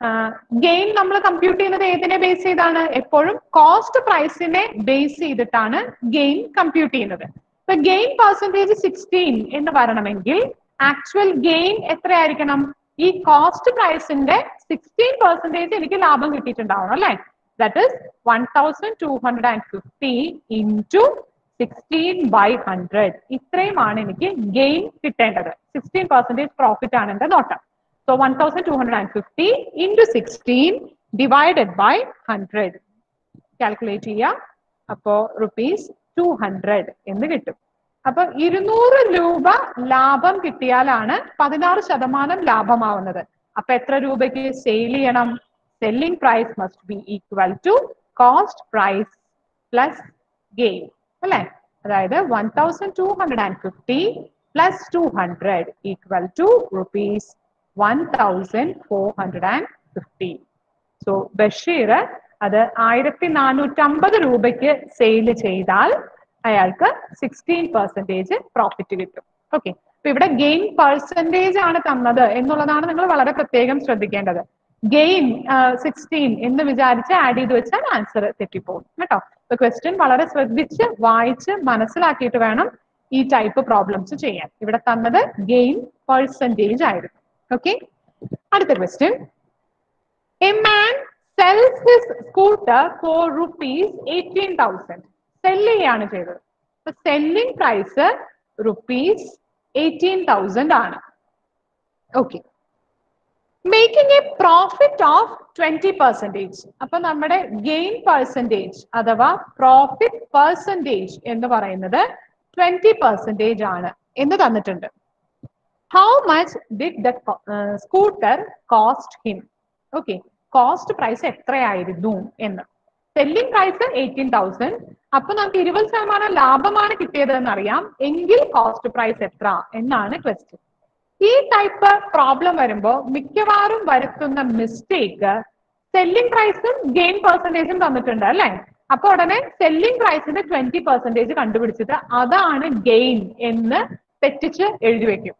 ഗെയിൻ നമ്മൾ കമ്പ്യൂട്ട് ചെയ്യുന്നത് ഏതിനെ ബേസ് ചെയ്താണ്? എപ്പോഴും കോസ്റ്റ് പ്രൈസിനെ ബേസ് ചെയ്തിട്ടാണ് ഗെയിൻ കമ്പ്യൂട്ട് ചെയ്യുന്നത്. ഇപ്പൊ ഗെയിൻ പെർസെന്റേജ് സിക്സ്റ്റീൻ എന്ന് വരണമെങ്കിൽ ആക്ച്വൽ ഗെയിൻ എത്രയായിരിക്കണം? ഈ കോസ്റ്റ് പ്രൈസിന്റെ സിക്സ്റ്റീൻ പെർസെന്റേജ് എനിക്ക് ലാഭം കിട്ടിയിട്ടുണ്ടാവണം അല്ലെ? That is one thousand two hundred fifty into sixteen by hundred. ഇത്രയുമാണ് എനിക്ക് ഗെയിൻ കിട്ടേണ്ടത്. സിക്സ്റ്റീൻ പെർസെന്റേജ് പ്രോഫിറ്റ് ആണ് എന്റെ നോട്ടം. So one thousand two hundred fifty into sixteen divided by hundred calculate ചെയ്യാം. അപ്പോ റുപ്പീസ് ടു ഹൺഡ്രഡ് എന്ന് കിട്ടും. അപ്പൊ ഇരുന്നൂറ് രൂപ ലാഭം കിട്ടിയാലാണ് പതിനാറ് ശതമാനം ലാഭമാവുന്നത്. അപ്പൊ എത്ര രൂപയ്ക്ക് സെയിൽ ചെയ്യണം? Selling price must be equal to cost price plus gain അല്ലെ? അതായത് one thousand two hundred fifty plus two hundred equal to rupees one thousand four hundred fifty. So Bashir അത് ആയിരത്തി നാനൂറ്റി അമ്പത് രൂപയ്ക്ക് സെയിൽ ചെയ്താൽ അയാൾക്ക് സിക്സ്റ്റീൻ പെർസെന്റേജ് പ്രോഫിറ്റ് കിട്ടും. ഓക്കെ. അപ്പൊ ഇവിടെ ഗെയിൻ പെർസെന്റേജ് ആണ് തന്നത് എന്നുള്ളതാണ് നിങ്ങൾ വളരെ പ്രത്യേകം ശ്രദ്ധിക്കേണ്ടത്. ഗെയിൻ സിക്സ്റ്റീൻ എന്ന് വിചാരിച്ച് ആഡ് ചെയ്ത് വെച്ചാൽ ആൻസർ തെറ്റിപ്പോകും കേട്ടോ. ഇപ്പൊ ക്വസ്റ്റ്യൻ വളരെ ശ്രദ്ധിച്ച് വായിച്ച് മനസ്സിലാക്കിയിട്ട് വേണം ഈ ടൈപ്പ് പ്രോബ്ലംസ് ചെയ്യാൻ. ഇവിടെ തന്നത് ഗെയിൻ പെർസെന്റേജ് ആയിരുന്നു. ഓക്കെ. അടുത്ത question. A man sells his scooter for rupees eighteen thousand. Sell ചെയ്യാണ് ചെയ്തത്. Selling price rupees eighteen thousand ആണ്. Okay. Making a profit of twenty percentage. അപ്പൊ നമ്മുടെ ഗെയിൻ പെർസെന്റേജ് അഥവാ പ്രോഫിറ്റ് പെർസെന്റേജ് എന്ന് പറയുന്നത് ട്വന്റി പെർസെന്റേജ് ആണ് എന്ന് തന്നിട്ടുണ്ട്. How much did the scooter cost him? Okay, cost price എത്രയായിരുന്നു എന്ന്. Selling price eighteen thousand. അപ്പൊ നമുക്ക് ഇരുപത് ശതമാനം ലാഭമാണ് കിട്ടിയത് എന്നറിയാം. എങ്കിൽ കോസ്റ്റ് പ്രൈസ് എത്ര എന്നാണ് ക്വസ്റ്റ്യൻ. ഈ ടൈപ്പ് പ്രോബ്ലം വരുമ്പോൾ മിക്കവാറും വരുത്തുന്ന മിസ്റ്റേക്ക് സെല്ലിംഗ് പ്രൈസും ഗെയിൻ പെർസെന്റേജും തന്നിട്ടുണ്ട് അല്ലെ. അപ്പൊ ഉടനെ സെല്ലിംഗ് പ്രൈസിന്റെ ട്വന്റി പെർസെന്റേജ് കണ്ടുപിടിച്ചിട്ട് അതാണ് ഗെയിൻ എന്ന് തെറ്റിച്ച് എഴുതി വെക്കും.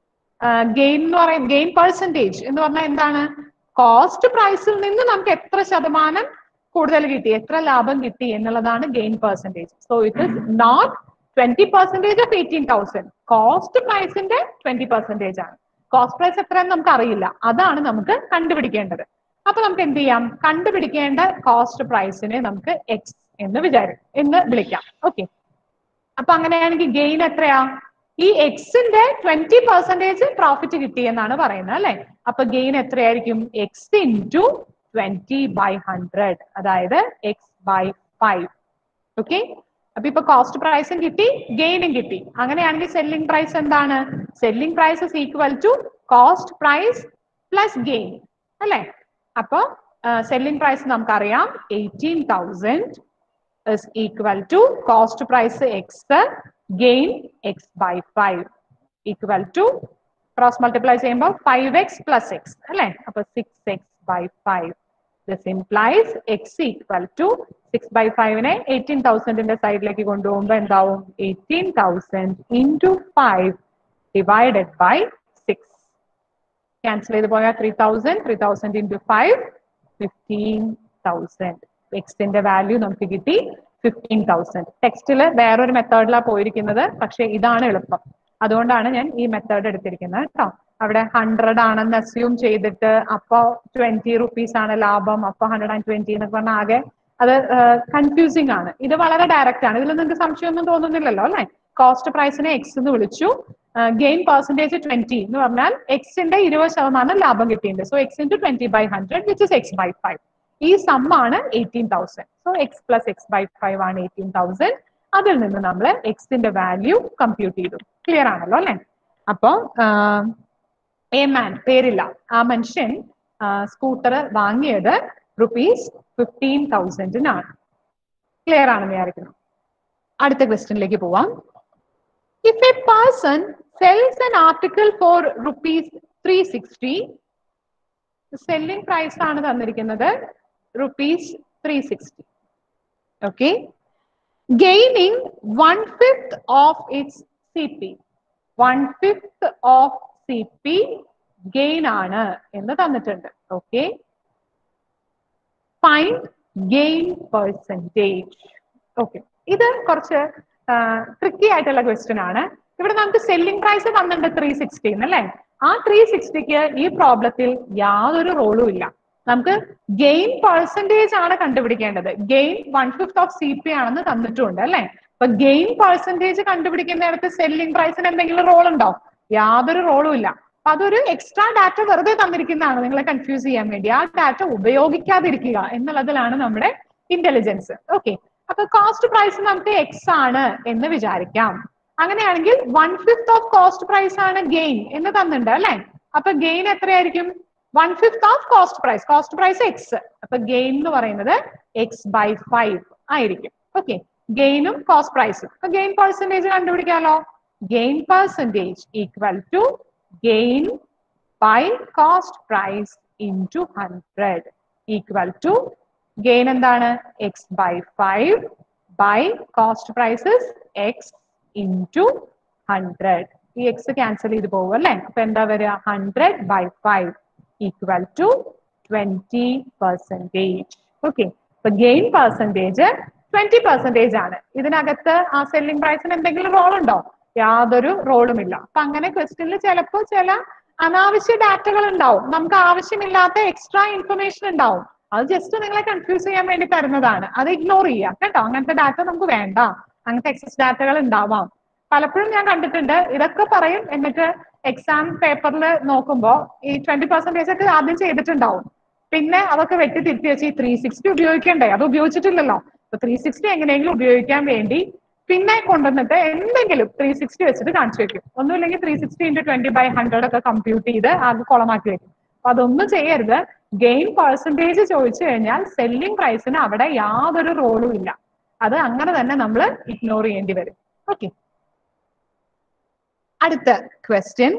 ഗെയിൻ എന്ന് പറയും ഗെയിൻ പെർസെന്റേജ് എന്ന് പറഞ്ഞാൽ എന്താണ്? കോസ്റ്റ് പ്രൈസിൽ നിന്ന് നമുക്ക് എത്ര ശതമാനം കൂടുതൽ കിട്ടി, എത്ര ലാഭം കിട്ടി എന്നുള്ളതാണ് gain percentage. So it is not twenty percentage of eighteen thousand. Cost പ്രൈസിന്റെ ട്വന്റി പെർസെന്റേജ് ആണ്. കോസ്റ്റ് പ്രൈസ് എത്രയെന്ന് നമുക്ക് അറിയില്ല, അതാണ് നമുക്ക് കണ്ടുപിടിക്കേണ്ടത്. അപ്പൊ നമുക്ക് എന്ത് ചെയ്യാം? കണ്ടുപിടിക്കേണ്ട കോസ്റ്റ് പ്രൈസിനെ നമുക്ക് എക്സ് എന്ന് വിചാരിക്കും എന്ന് വിളിക്കാം. ഓക്കെ, അപ്പൊ അങ്ങനെയാണെങ്കിൽ ഗെയിൻ എത്രയാ? ഈ എക്സിന്റെ ട്വന്റി പെർസെന്റേജ് പ്രോഫിറ്റ് കിട്ടി എന്നാണ് പറയുന്നത് അല്ലെ. അപ്പൊ ഗെയിൻ എത്രയായിരിക്കും? X into twenty by hundred, അതായത് എക്സ് ബൈ ഫൈവ്. ഓക്കെ, അപ്പൊ ഇപ്പൊ കോസ്റ്റ് പ്രൈസും കിട്ടി, ഗെയിനും കിട്ടി. അങ്ങനെയാണെങ്കിൽ സെല്ലിംഗ് പ്രൈസ് എന്താണ്? Selling price is equal to cost price plus gain അല്ലെ. അപ്പൊ സെല്ലിംഗ് പ്രൈസ് നമുക്കറിയാം eighteen thousand is equal to cost price x, gain x by five equal to cross multiply ചെയ്യുമ്പോൾ five x plus x അല്ലേ. അപ്പൊ six x by five. This implies x equal to six by five നെ eighteen thousand ന്റെ സൈഡിലേക്ക് കൊണ്ടുപോകുമ്പോൾ എന്താവും? eighteen thousand into five divided by six. Cancel ചെയ്ത് പോയാൽ three thousand, three thousand into five, fifteen thousand. എക്സിന്റെ വാല്യൂ നമുക്ക് കിട്ടി ഫിഫ്റ്റീൻ തൗസൻഡ്. ടെക്സ്റ്റില് വേറൊരു മെത്തേഡിലാണ് പോയിരിക്കുന്നത്, പക്ഷെ ഇതാണ് എളുപ്പം, അതുകൊണ്ടാണ് ഞാൻ ഈ മെത്തേഡ് എടുത്തിരിക്കുന്നത് കേട്ടോ. അവിടെ ഹൺഡ്രഡ് ആണെന്ന് അസ്യൂം ചെയ്തിട്ട് അപ്പൊ ട്വന്റി റുപ്പീസ് ആണ് ലാഭം, അപ്പൊ ഹൺഡ്രഡ് ആൻഡ് ട്വന്റി എന്നൊക്കെ പറഞ്ഞാൽ ആകെ അത് കൺഫ്യൂസിംഗ് ആണ്. ഇത് വളരെ ഡയറക്റ്റ് ആണ്, ഇതിൽ നിങ്ങൾക്ക് സംശയമൊന്നും തോന്നുന്നില്ലല്ലോ അല്ലെ. കോസ്റ്റ് പ്രൈസിനെ എക്സ് എന്ന് വിളിച്ചു, ഗെയിൻ പെർസെന്റേജ് ട്വന്റി എന്ന് പറഞ്ഞാൽ എക്സിന്റെ ഇരുപത് ശതമാനം ലാഭം കിട്ടിയിട്ടുണ്ട്. So x into twenty by hundred which is x by five. ഈ സം ആണ് eighteen thousand. So x plus x by five ആണ് എയ്റ്റീൻ തൗസൻഡ്. അതിൽ നിന്ന് നമ്മൾ എക്സിന്റെ വാല്യൂ കമ്പ്യൂട്ട് ചെയ്തു. ക്ലിയർ ആണല്ലോ അല്ലെ. അപ്പൊ എ മാൻ, പേരില്ല, ആ മനുഷ്യൻ സ്കൂട്ടർ വാങ്ങിയത് റുപ്പീസ് ഫിഫ്റ്റീൻ തൗസൻഡിനാണ്. ക്ലിയർ ആണെന്ന് വിചാരിക്കുന്നു. അടുത്ത ക്വസ്റ്റ്യനിലേക്ക് പോവാം. If a person sells an article for rupees three sixty, selling price ആണ് തന്നിരിക്കുന്നത് rupees three sixty. Okay, gaining one fifth of its C P. One fifth of C P gain ആണ് എന്ന് തന്നിട്ടുണ്ട്. Okay, find gain percentage. Okay, ഇത് കുറച്ച് tricky ആയിട്ടുള്ള question ആണ്. ഇവിടെ നമുക്ക് സെല്ലിംഗ് പ്രൈസ് തന്നിട്ടുണ്ട് ത്രീ സിക്സ്റ്റി അല്ലേ. ആ ത്രീ സിക്സ്റ്റിക്ക് ഈ പ്രോബ്ലത്തിൽ യാതൊരു റോളും ഇല്ല. നമുക്ക് ഗെയിൻ പെർസെന്റേജ് ആണ് കണ്ടുപിടിക്കേണ്ടത്. Gain one fifth of C P ആണെന്ന് തന്നിട്ടുണ്ട് അല്ലെ. അപ്പൊ ഗെയിൻ പെർസെന്റേജ് കണ്ടുപിടിക്കുന്നിടത്ത് സെല്ലിംഗ് പ്രൈസിന് എന്തെങ്കിലും റോൾ ഉണ്ടോ? യാതൊരു റോളും ഇല്ല. അപ്പൊ അതൊരു എക്സ്ട്രാ ഡാറ്റ വെറുതെ തന്നിരിക്കുന്നതാണ് നിങ്ങളെ കൺഫ്യൂസ് ചെയ്യാൻ വേണ്ടി. ആ ഡാറ്റ ഉപയോഗിക്കാതിരിക്കുക എന്നുള്ളതിലാണ് നമ്മുടെ ഇന്റലിജൻസ്. ഓക്കെ, അപ്പൊ കോസ്റ്റ് പ്രൈസ് നമുക്ക് എക്സ് ആണ് എന്ന് വിചാരിക്കാം. അങ്ങനെയാണെങ്കിൽ one fifth of cost price ആണ് ഗെയിൻ എന്ന് തന്നിട്ടുണ്ട് അല്ലെ. അപ്പൊ ഗെയിൻ എത്രയായിരിക്കും? One fifth of cost price. Cost price x, അപ്പൊ ഗെയിൻ എന്ന് പറയുന്നത് എക്സ് ബൈ ഫൈവ് ആയിരിക്കും. ഓക്കെ, ഗെയിനും കോസ്റ്റ് പ്രൈസും. അപ്പൊ ഗെയിൻ പെർസെന്റേജ് കണ്ടുപിടിക്കാമല്ലോ. Gain percentage equal to gain by cost price into hundred equal to gain എന്താണ്? X by five by cost prices x into hundred. ഈ എക്സ് ക്യാൻസൽ ചെയ്ത് പോകും അല്ലെ. അപ്പൊ എന്താ വരിക? Hundred by five equal to twenty percentage. Okay, അപ്പൊ gain percentage twenty percentage ആണ്. ഇതിനകത്ത് ആ സെല്ലിംഗ് പ്രൈസിന് എന്തെങ്കിലും റോൾ ഉണ്ടോ? യാതൊരു റോളും ഇല്ല. അപ്പൊ അങ്ങനെ ക്വസ്റ്റ്യനിൽ ചിലപ്പോൾ ചില അനാവശ്യ ഡാറ്റകൾ ഉണ്ടാവും, നമുക്ക് ആവശ്യമില്ലാത്ത എക്സ്ട്രാ ഇൻഫർമേഷൻ ഉണ്ടാവും. അത് ജസ്റ്റ് നിങ്ങളെ കൺഫ്യൂസ് ചെയ്യാൻ വേണ്ടി തരുന്നതാണ്. അത് ഇഗ്നോർ ചെയ്യാം കേട്ടോ. അങ്ങനത്തെ ഡാറ്റ നമുക്ക് വേണ്ട. അങ്ങനത്തെ എക്സസ് ഡാറ്റകൾ ഉണ്ടാവാം. പലപ്പോഴും ഞാൻ കണ്ടിട്ടുണ്ട് ഇതൊക്കെ പറയും, എന്നിട്ട് എക്സാം പേപ്പറിൽ നോക്കുമ്പോൾ ഈ ട്വന്റി പെർസെന്റേജ് ഒക്കെ ആദ്യം ചെയ്തിട്ടുണ്ടാവും. പിന്നെ അതൊക്കെ വെട്ടി തിരിച്ചു വെച്ച് ഈ ത്രീ സിക്സ്റ്റി ഉപയോഗിക്കണ്ടേ, അത് ഉപയോഗിച്ചിട്ടില്ലല്ലോ. അപ്പൊ ത്രീ സിക്സ്റ്റി എങ്ങനെയെങ്കിലും ഉപയോഗിക്കാൻ വേണ്ടി പിന്നെ കൊണ്ടുവന്നിട്ട് എന്തെങ്കിലും ത്രീ സിക്സ്റ്റി വെച്ചിട്ട് കാണിച്ചു വെക്കും. ഒന്നുമില്ലെങ്കിൽ three sixty into twenty by hundred ഒക്കെ കമ്പ്യൂട്ട് ചെയ്ത് അത് കുളമാക്കി വെക്കും. അപ്പൊ അതൊന്നും ചെയ്യരുത്. ഗെയിൻ പെർസെന്റേജ് ചോദിച്ചു കഴിഞ്ഞാൽ സെല്ലിംഗ് പ്രൈസിന് അവിടെ യാതൊരു റോളും ഇല്ല. അത് അങ്ങനെ തന്നെ നമ്മൾ ഇഗ്നോർ ചെയ്യേണ്ടി വരും. ഓക്കെ, അടുത്ത question.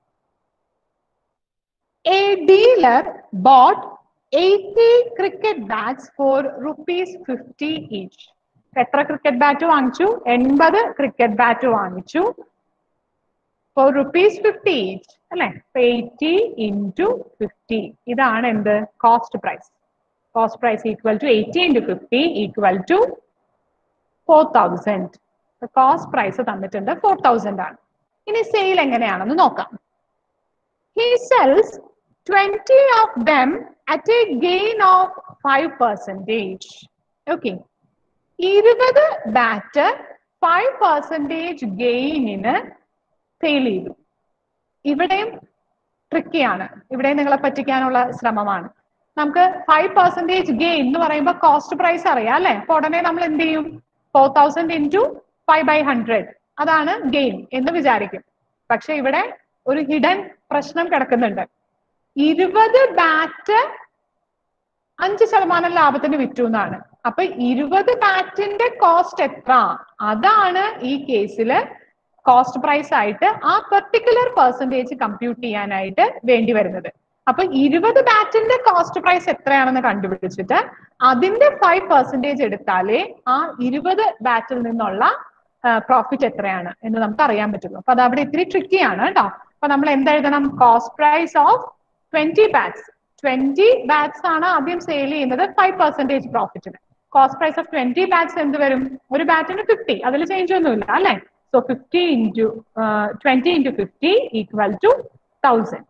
A dealer bought eighty cricket bats for rupees fifty each. എത്ര ക്രിക്കറ്റ് ബാറ്റ് വാങ്ങിച്ചു? എൺപത് ക്രിക്കറ്റ് ബാറ്റ് വാങ്ങിച്ചു. ഫോർ റുപ്പീസ് ഫിഫ്റ്റി ഈച്ച് അല്ലെ. എയ്റ്റി ഇൻറ്റു ഫിഫ്റ്റി ഇതാണ് എന്ത്? Cost price. Cost price equal to എയ്റ്റി into fifty equal to four thousand. Cost price തന്നിട്ടുണ്ട് four thousand ആണ്. ഇനി സെയിൽ എങ്ങനെയാണെന്ന് നോക്കാം. He sells twenty of them at a gain of five percentage. Okay. ഇരുപത് bat five percentage ഗെയിനിന് sale ചെയ്തു. ഇവിടെയും ട്രിക്കിയാണ്, ഇവിടെ നിങ്ങളെ പറ്റിക്കാനുള്ള ശ്രമമാണ്. നമുക്ക് ഫൈവ് പെർസെന്റേജ് ഗെയിൻ എന്ന് പറയുമ്പോൾ കോസ്റ്റ് പ്രൈസ് അറിയാം അല്ലെ. അപ്പൊ ഉടനെ നമ്മൾ എന്ത് ചെയ്യും? Four thousand into five by hundred അതാണ് ഗെയിൻ എന്ന് വിചാരിക്കും. പക്ഷെ ഇവിടെ ഒരു ഹിഡൻ പ്രശ്നം കിടക്കുന്നുണ്ട്. ഇരുപത് ബാറ്റ് അഞ്ച് ശതമാനം ലാഭത്തിന് വിറ്റു എന്നാണ്. അപ്പൊ ഇരുപത് ബാറ്റിന്റെ കോസ്റ്റ് എത്ര? അതാണ് ഈ കേസിൽ കോസ്റ്റ് പ്രൈസ് ആയിട്ട് ആ പെർട്ടിക്കുലർ പെർസെന്റേജ് കമ്പ്യൂട്ട് ചെയ്യാനായിട്ട് വേണ്ടി വരുന്നത്. അപ്പൊ ഇരുപത് ബാറ്റിന്റെ കോസ്റ്റ് പ്രൈസ് എത്രയാണെന്ന് കണ്ടുപിടിച്ചിട്ട് അതിന്റെ ഫൈവ് പെർസെന്റേജ് എടുത്താലേ ആ ഇരുപത് ബാറ്റിൽ നിന്നുള്ള പ്രോഫിറ്റ് എത്രയാണ് എന്ന് നമുക്ക് അറിയാൻ പറ്റുള്ളൂ. അപ്പൊ അത് അവിടെ ഇത്തിരി ട്രിക്കിയാണ് കേട്ടോ. അപ്പൊ നമ്മൾ എന്തെഴുതണം? Cost price of twenty bats. Twenty bats ആണ് ആദ്യം സെയിൽ ചെയ്യുന്നത് ഫൈവ് പെർസെന്റേജ് പ്രോഫിറ്റിന്. Cost price of twenty bats എന്ത് വരും? ഒരു ബാറ്റിന് ഫിഫ്റ്റി, അതിൽ ചേഞ്ച് ഒന്നുമില്ല അല്ലെ. So fifty into twenty into fifty equal to thousand.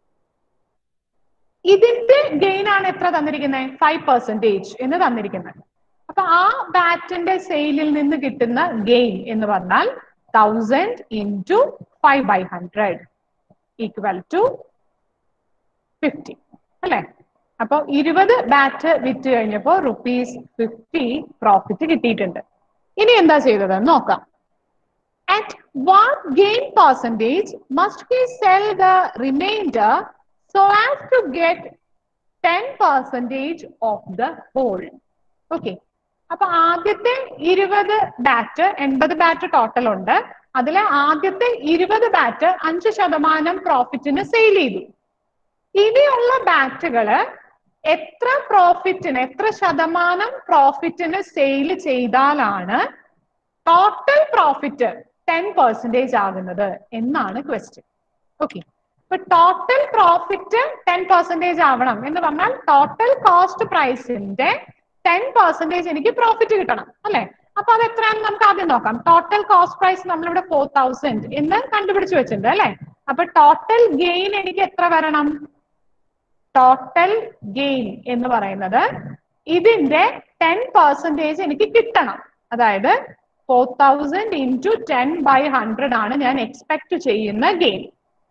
ഇതിന്റെ ഗെയിൻ ആണ് എത്ര തന്നിരിക്കുന്നത്? ഫൈവ് പെർസെന്റേജ് എന്ന് തന്നിരിക്കുന്നത്. അപ്പൊ ആ ബാറ്റിന്റെ സെയിലിൽ നിന്ന് കിട്ടുന്ന ഗെയിൻ എന്ന് പറഞ്ഞാൽ thousand into five by hundred equal to fifty അല്ലെ. അപ്പൊ ഇരുപത് ബാറ്റ് വിറ്റ് കഴിഞ്ഞപ്പോ റുപ്പീസ് ഫിഫ്റ്റി പ്രോഫിറ്റ് കിട്ടിയിട്ടുണ്ട്. ഇനി എന്താ ചെയ്തതെന്ന് നോക്കാം. At what gain percentage must we sell the remainder so as to get ten percentage of the whole? Okay. അപ്പൊ ആദ്യത്തെ ഇരുപത് ബാറ്റ്, എൺപത് ബാറ്റ് ടോട്ടൽ ഉണ്ട്. അതിലെ ആദ്യത്തെ ഇരുപത് ബാറ്റ് അഞ്ച് ശതമാനം പ്രോഫിറ്റിന് സെയിൽ ചെയ്തു. ഇനിയുള്ള ബാറ്റുകള് എത്ര പ്രോഫിറ്റിന്, എത്ര ശതമാനം പ്രോഫിറ്റിന് സെയിൽ ചെയ്താലാണ് ടോട്ടൽ പ്രോഫിറ്റ് ടെൻ പെർസെന്റേജ് ആകുന്നത് എന്നാണ് ക്വസ്റ്റ്യൻ. ഓക്കെ. അപ്പൊ ടോട്ടൽ പ്രോഫിറ്റ് ടെൻ പെർസെന്റേജ് ആവണം എന്ന് പറഞ്ഞാൽ ടോട്ടൽ കോസ്റ്റ് പ്രൈസിന്റെ ടെൻ പെർസെന്റേജ് എനിക്ക് പ്രോഫിറ്റ് കിട്ടണം അല്ലെ. അപ്പൊ അത് എത്രയാണെന്ന് നമുക്ക് ആദ്യം നോക്കാം. ടോട്ടൽ കോസ്റ്റ് പ്രൈസ് നമ്മളിവിടെ ഫോർ തൗസൻഡ് എന്ന് കണ്ടുപിടിച്ച് വെച്ചിട്ടുണ്ട് അല്ലെ. അപ്പൊ ടോട്ടൽ ഗെയിൻ എനിക്ക് എത്ര വരണം? ടോട്ടൽ ഗെയിൻ എന്ന് പറയുന്നത് ഇതിന്റെ ടെൻ പെർസെന്റേജ് എനിക്ക് കിട്ടണം. അതായത് four thousand into ten by hundred ആണ് ഞാൻ എക്സ്പെക്ട് ചെയ്യുന്ന gain.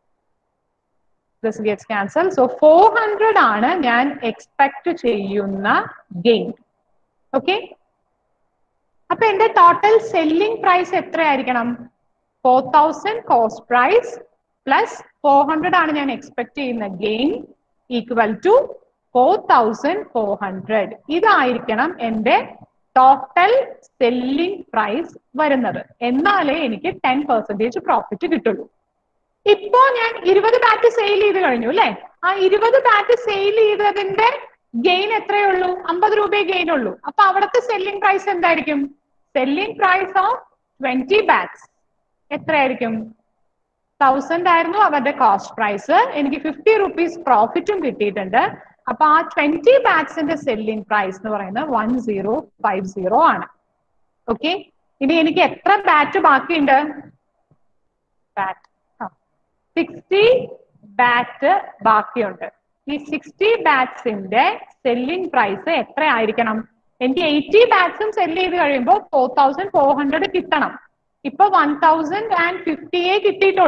This gets cancel. So four hundred ആണ് ഞാൻ എക്സ്പെക്ട് ചെയ്യുന്ന ഗെയിൻ. ഓക്കെ. അപ്പൊ എന്റെ ടോട്ടൽ സെല്ലിംഗ് പ്രൈസ് എത്രയായിരിക്കണം? Four thousand cost price plus four hundred ആണ് ഞാൻ എക്സ്പെക്ട് ചെയ്യുന്ന gain equal to four thousand four hundred. ഇതായിരിക്കണം എന്റെ ടോട്ടൽ സെല്ലിംഗ് പ്രൈസ് വരുന്നത്. എന്നാലേ എനിക്ക് ടെൻ പെർസെന്റേജ് പ്രോഫിറ്റ് കിട്ടുള്ളൂ. ഇപ്പോ ഞാൻ ഇരുപത് ബാറ്റ് സെയിൽ ചെയ്ത് കഴിഞ്ഞു അല്ലെ. ആ ഇരുപത് ബാറ്റ് സെയിൽ ചെയ്തതിന്റെ ഗെയിൻ എത്രയേ ഉള്ളൂ? അമ്പത് രൂപയെ ഗെയിൻ ഉള്ളൂ. അപ്പൊ അവിടുത്തെ സെല്ലിംഗ് പ്രൈസ് എന്തായിരിക്കും? Selling price of twenty bats എത്രയായിരിക്കും? തൗസൻഡ് ആയിരുന്നു അവരുടെ കോസ്റ്റ് പ്രൈസ്. എനിക്ക് ഫിഫ്റ്റി റുപ്പീസ് പ്രോഫിറ്റും കിട്ടിയിട്ടുണ്ട്. അപ്പൊ ആ ട്വന്റി ബാറ്റ്സിന്റെ സെല്ലിംഗ് പ്രൈസ് എന്ന് പറയുന്നത് വൺ സീറോ ഫൈവ് സീറോ ആണ്. ഓക്കെ. ഇനി എനിക്ക് എത്ര ബാറ്റ് ബാക്കിയുണ്ട്? ബാറ്റ് സിക്സ്റ്റി ബാറ്റ് ബാക്കിയുണ്ട്. ഈ സിക്സ്റ്റി ബാറ്റ്സിന്റെ സെല്ലിംഗ് പ്രൈസ് എത്ര ആയിരിക്കണം? എനിക്ക് എയ്റ്റി ബാറ്റ്സും സെല് ചെയ്ത് കഴിയുമ്പോൾ ഫോർ തൗസൻഡ് ഫോർ ഹൺഡ്രഡ് കിട്ടണം. ഇപ്പൊ വൺ തൗസൻഡ് ആൻഡ് ഫിഫ്റ്റിയെ കിട്ടിയിട്ടുള്ളൂ.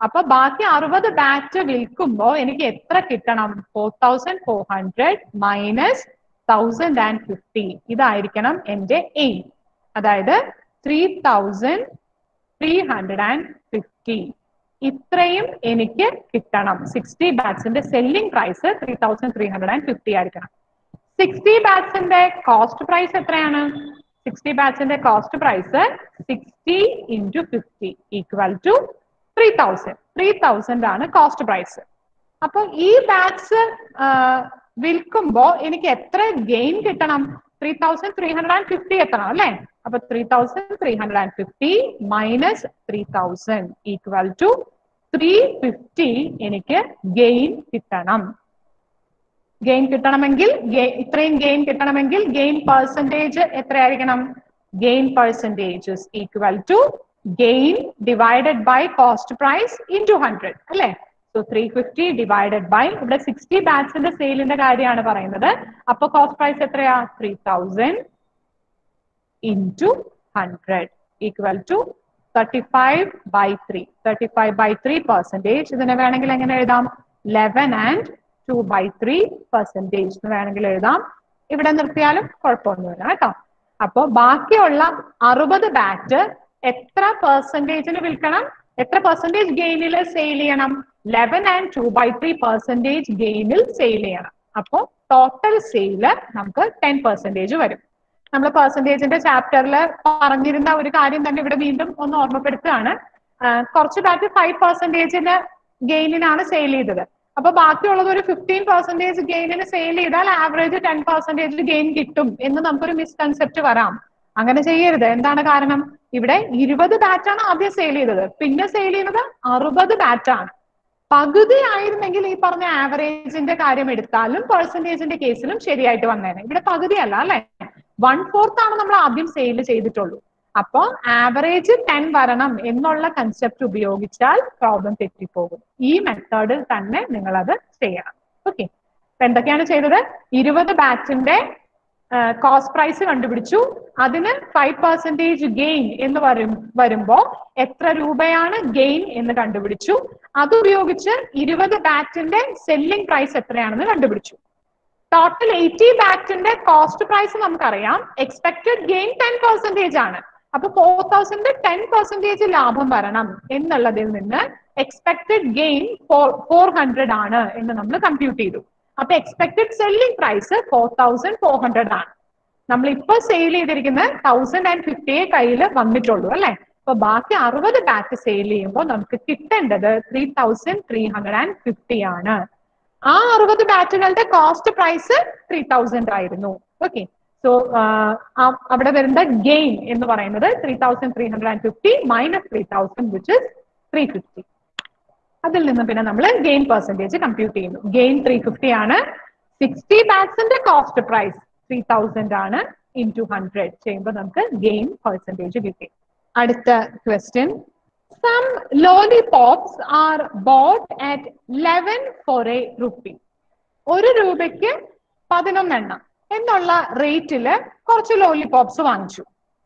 അപ്പൊ ബാക്കി അറുപത് ബാറ്റ് വിൽക്കുമ്പോൾ എനിക്ക് എത്ര കിട്ടണം? Four thousand four hundred minus thousand and fifty. ഇതായിരിക്കണം എന്റെ എയിം. അതായത് three thousand three hundred and fifty. ഇത്രയും എനിക്ക് കിട്ടണം. സിക്സ്റ്റി ബാറ്റ്സിന്റെ selling price three thousand three hundred and fifty ആയിരിക്കണം. സിക്സ്റ്റി ബാറ്റ്സിന്റെ കോസ്റ്റ് പ്രൈസ് എത്രയാണ്? സിക്സ്റ്റി ബാറ്റ്സിന്റെ cost price sixty into fifty equal to three thousand. Three thousand ആണ് കോസ്റ്റ് പ്രൈസ്. അപ്പൊ ഈ ബാറ്റ്സ് വിൽക്കുമ്പോ എനിക്ക് എത്ര ഗെയിൻ കിട്ടണം? Three thousand three hundred and fifty എത്തണം അല്ലെ? അപ്പൊ three thousand three hundred and fifty minus three thousand equal to three fifty എനിക്ക് ഗെയിൻ കിട്ടണം. ഗെയിൻ കിട്ടണമെങ്കിൽ ഇത്രയും ഗെയിൻ കിട്ടണമെങ്കിൽ ഗെയിൻ പെർസെന്റേജ് എത്രയായിരിക്കണം? Gain percentage equal to gain divided by cost price into hundred അല്ലെ? So three fifty divided by, ഇവിടെ sixty ബാറ്റ്സിന്റെ സെയിലിന്റെ കാര്യമാണ് പറയുന്നത്. അപ്പൊ കോസ്റ്റ് പ്രൈസ് എത്രയാ? Three thousand into hundred equal to thirty five by three. Thirty five by three percentage. ഇതിനെ വേണമെങ്കിൽ എങ്ങനെ എഴുതാം? Eleven and two by three percentage എന്ന് വേണമെങ്കിൽ എഴുതാം. ഇവിടെ നിർത്തിയാലും കുഴപ്പമൊന്നുമില്ല കേട്ടോ. അപ്പൊ ബാക്കിയുള്ള അറുപത് ബാറ്റ് എത്ര പെർസെന്റേജിന് വിൽക്കണം? എത്ര പെർസെന്റേജ് ഗെയിനിൽ സെയിൽ ചെയ്യണം? Eleven and two by three percentage ഗെയിനിൽ സെയിൽ ചെയ്യണം. അപ്പോ ടോട്ടൽ സെയില് നമുക്ക് ടെൻ പെർസെന്റേജ് വരും. നമ്മൾ പെർസെന്റേജിന്റെ ചാപ്റ്ററിൽ പറഞ്ഞിരുന്ന ഒരു കാര്യം തന്നെ ഇവിടെ വീണ്ടും ഒന്ന് ഓർമ്മപ്പെടുത്തുകയാണ്. കുറച്ച് ബാറ്റ് ഫൈവ് പെർസെന്റേജിന് ഗെയിനിനാണ് സെയിൽ ചെയ്തത്. അപ്പൊ ബാക്കിയുള്ളത് ഒരു ഫിഫ്റ്റീൻ പെർസെന്റേജ് ഗെയിനിന് സെയിൽ ചെയ്താൽ ആവറേജ് ടെൻ പെർസെന്റേജ് ഗെയിൻ കിട്ടും എന്ന് നമുക്കൊരു മിസ്കൺസെപ്റ്റ് വരാം. അങ്ങനെ ചെയ്യരുത്. എന്താണ് കാരണം? ഇവിടെ ഇരുപത് ബാറ്റാണ് ആദ്യം സെയിൽ ചെയ്തത്, പിന്നെ സെയിൽ ചെയ്യുന്നത് അറുപത് ബാറ്റാണ്. പകുതി ആയിരുന്നെങ്കിൽ ഈ പറഞ്ഞ ആവറേജിന്റെ കാര്യം എടുത്താലും പെർസെന്റേജിന്റെ കേസിലും ശരിയായിട്ട് വന്നേനെ. ഇവിടെ പകുതി അല്ല അല്ലെ? വൺ ഫോർത്ത് ആണ് നമ്മൾ ആദ്യം സെയിൽ ചെയ്തിട്ടുള്ളൂ. അപ്പൊ ആവറേജ് ടെൻ വരണം എന്നുള്ള കൺസെപ്റ്റ് ഉപയോഗിച്ചാൽ പ്രോബ്ലം തെറ്റിപ്പോകും. ഈ മെത്തേഡിൽ തന്നെ നിങ്ങൾ അത് ചെയ്യണം. ഓക്കെ, അപ്പൊ എന്തൊക്കെയാണ് ചെയ്തത്? ഇരുപത് ബാറ്റിന്റെ കോസ്റ്റ് പ്രൈസ് കണ്ടുപിടിച്ചു. അതിന് ഫൈവ് പെർസെന്റേജ് ഗെയിൻ എന്ന് വരും വരുമ്പോ എത്ര രൂപയാണ് ഗെയിൻ എന്ന് കണ്ടുപിടിച്ചു. അതുപയോഗിച്ച് ഇരുപത് ബാറ്റിന്റെ സെല്ലിംഗ് പ്രൈസ് എത്രയാണെന്ന് കണ്ടുപിടിച്ചു. ടോട്ടൽ എയ്റ്റി ബാറ്റിന്റെ കോസ്റ്റ് പ്രൈസ് നമുക്കറിയാം. എക്സ്പെക്ടഡ് ഗെയിൻ ടെൻ പെർസെന്റേജ് ആണ്. അപ്പൊ ഫോർ തൗസൻഡ് ടെൻ പെർസെന്റേജ് ലാഭം വരണം എന്നുള്ളതിൽ നിന്ന് expected gain four four hundred ആണ് എന്ന് നമ്മൾ കമ്പ്യൂട്ട് ചെയ്തു. അപ്പൊ expected selling price four thousand four hundred ആണ്. നമ്മൾ ഇപ്പൊ സെയിൽ ചെയ്തിരിക്കുന്ന തൗസൻഡ് ആൻഡ് ഫിഫ്റ്റിയെ കയ്യിൽ വന്നിട്ടുള്ളൂ അല്ലെ? അപ്പൊ ബാക്കി അറുപത് ബാറ്റ് സെയിൽ ചെയ്യുമ്പോൾ നമുക്ക് കിട്ടേണ്ടത് three thousand three hundred and fifty ആണ്. ആ അറുപത് ബാറ്റുകളുടെ കോസ്റ്റ് പ്രൈസ് ത്രീ തൗസൻഡ് ആയിരുന്നു. ഓക്കെ, സോ അവിടെ വരുന്ന ഗെയിൻ എന്ന് പറയുന്നത് three thousand three hundred and fifty minus three thousand which is three fifty. അതിൽ നിന്ന് പിന്നെ നമ്മൾ ഗെയിൻ പെർസെന്റേജ് കമ്പ്യൂട്ട് ചെയ്യുന്നു. ഗെയിൻ ത്രീ ഫിഫ്റ്റി ആണ്. സിക്സ്റ്റി ബാറ്റ്സിന്റെ കോസ്റ്റ് പ്രൈസ് ത്രീ തൗസൻഡ് ആണ്. ഇൻറ്റു ഹൺഡ്രഡ് ചെയ്യുമ്പോൾ നമുക്ക് ഗെയിൻ പെർസെന്റേജ് കിട്ടി. അടുത്ത question, some lollipops R boat at eleven for a rupee. ഒരു രൂപയ്ക്ക് പതിനൊന്നെണ്ണം എന്നുള്ള റേറ്റില് കുറച്ച് ലോലിപോപ്സ് വാങ്ങിച്ചു.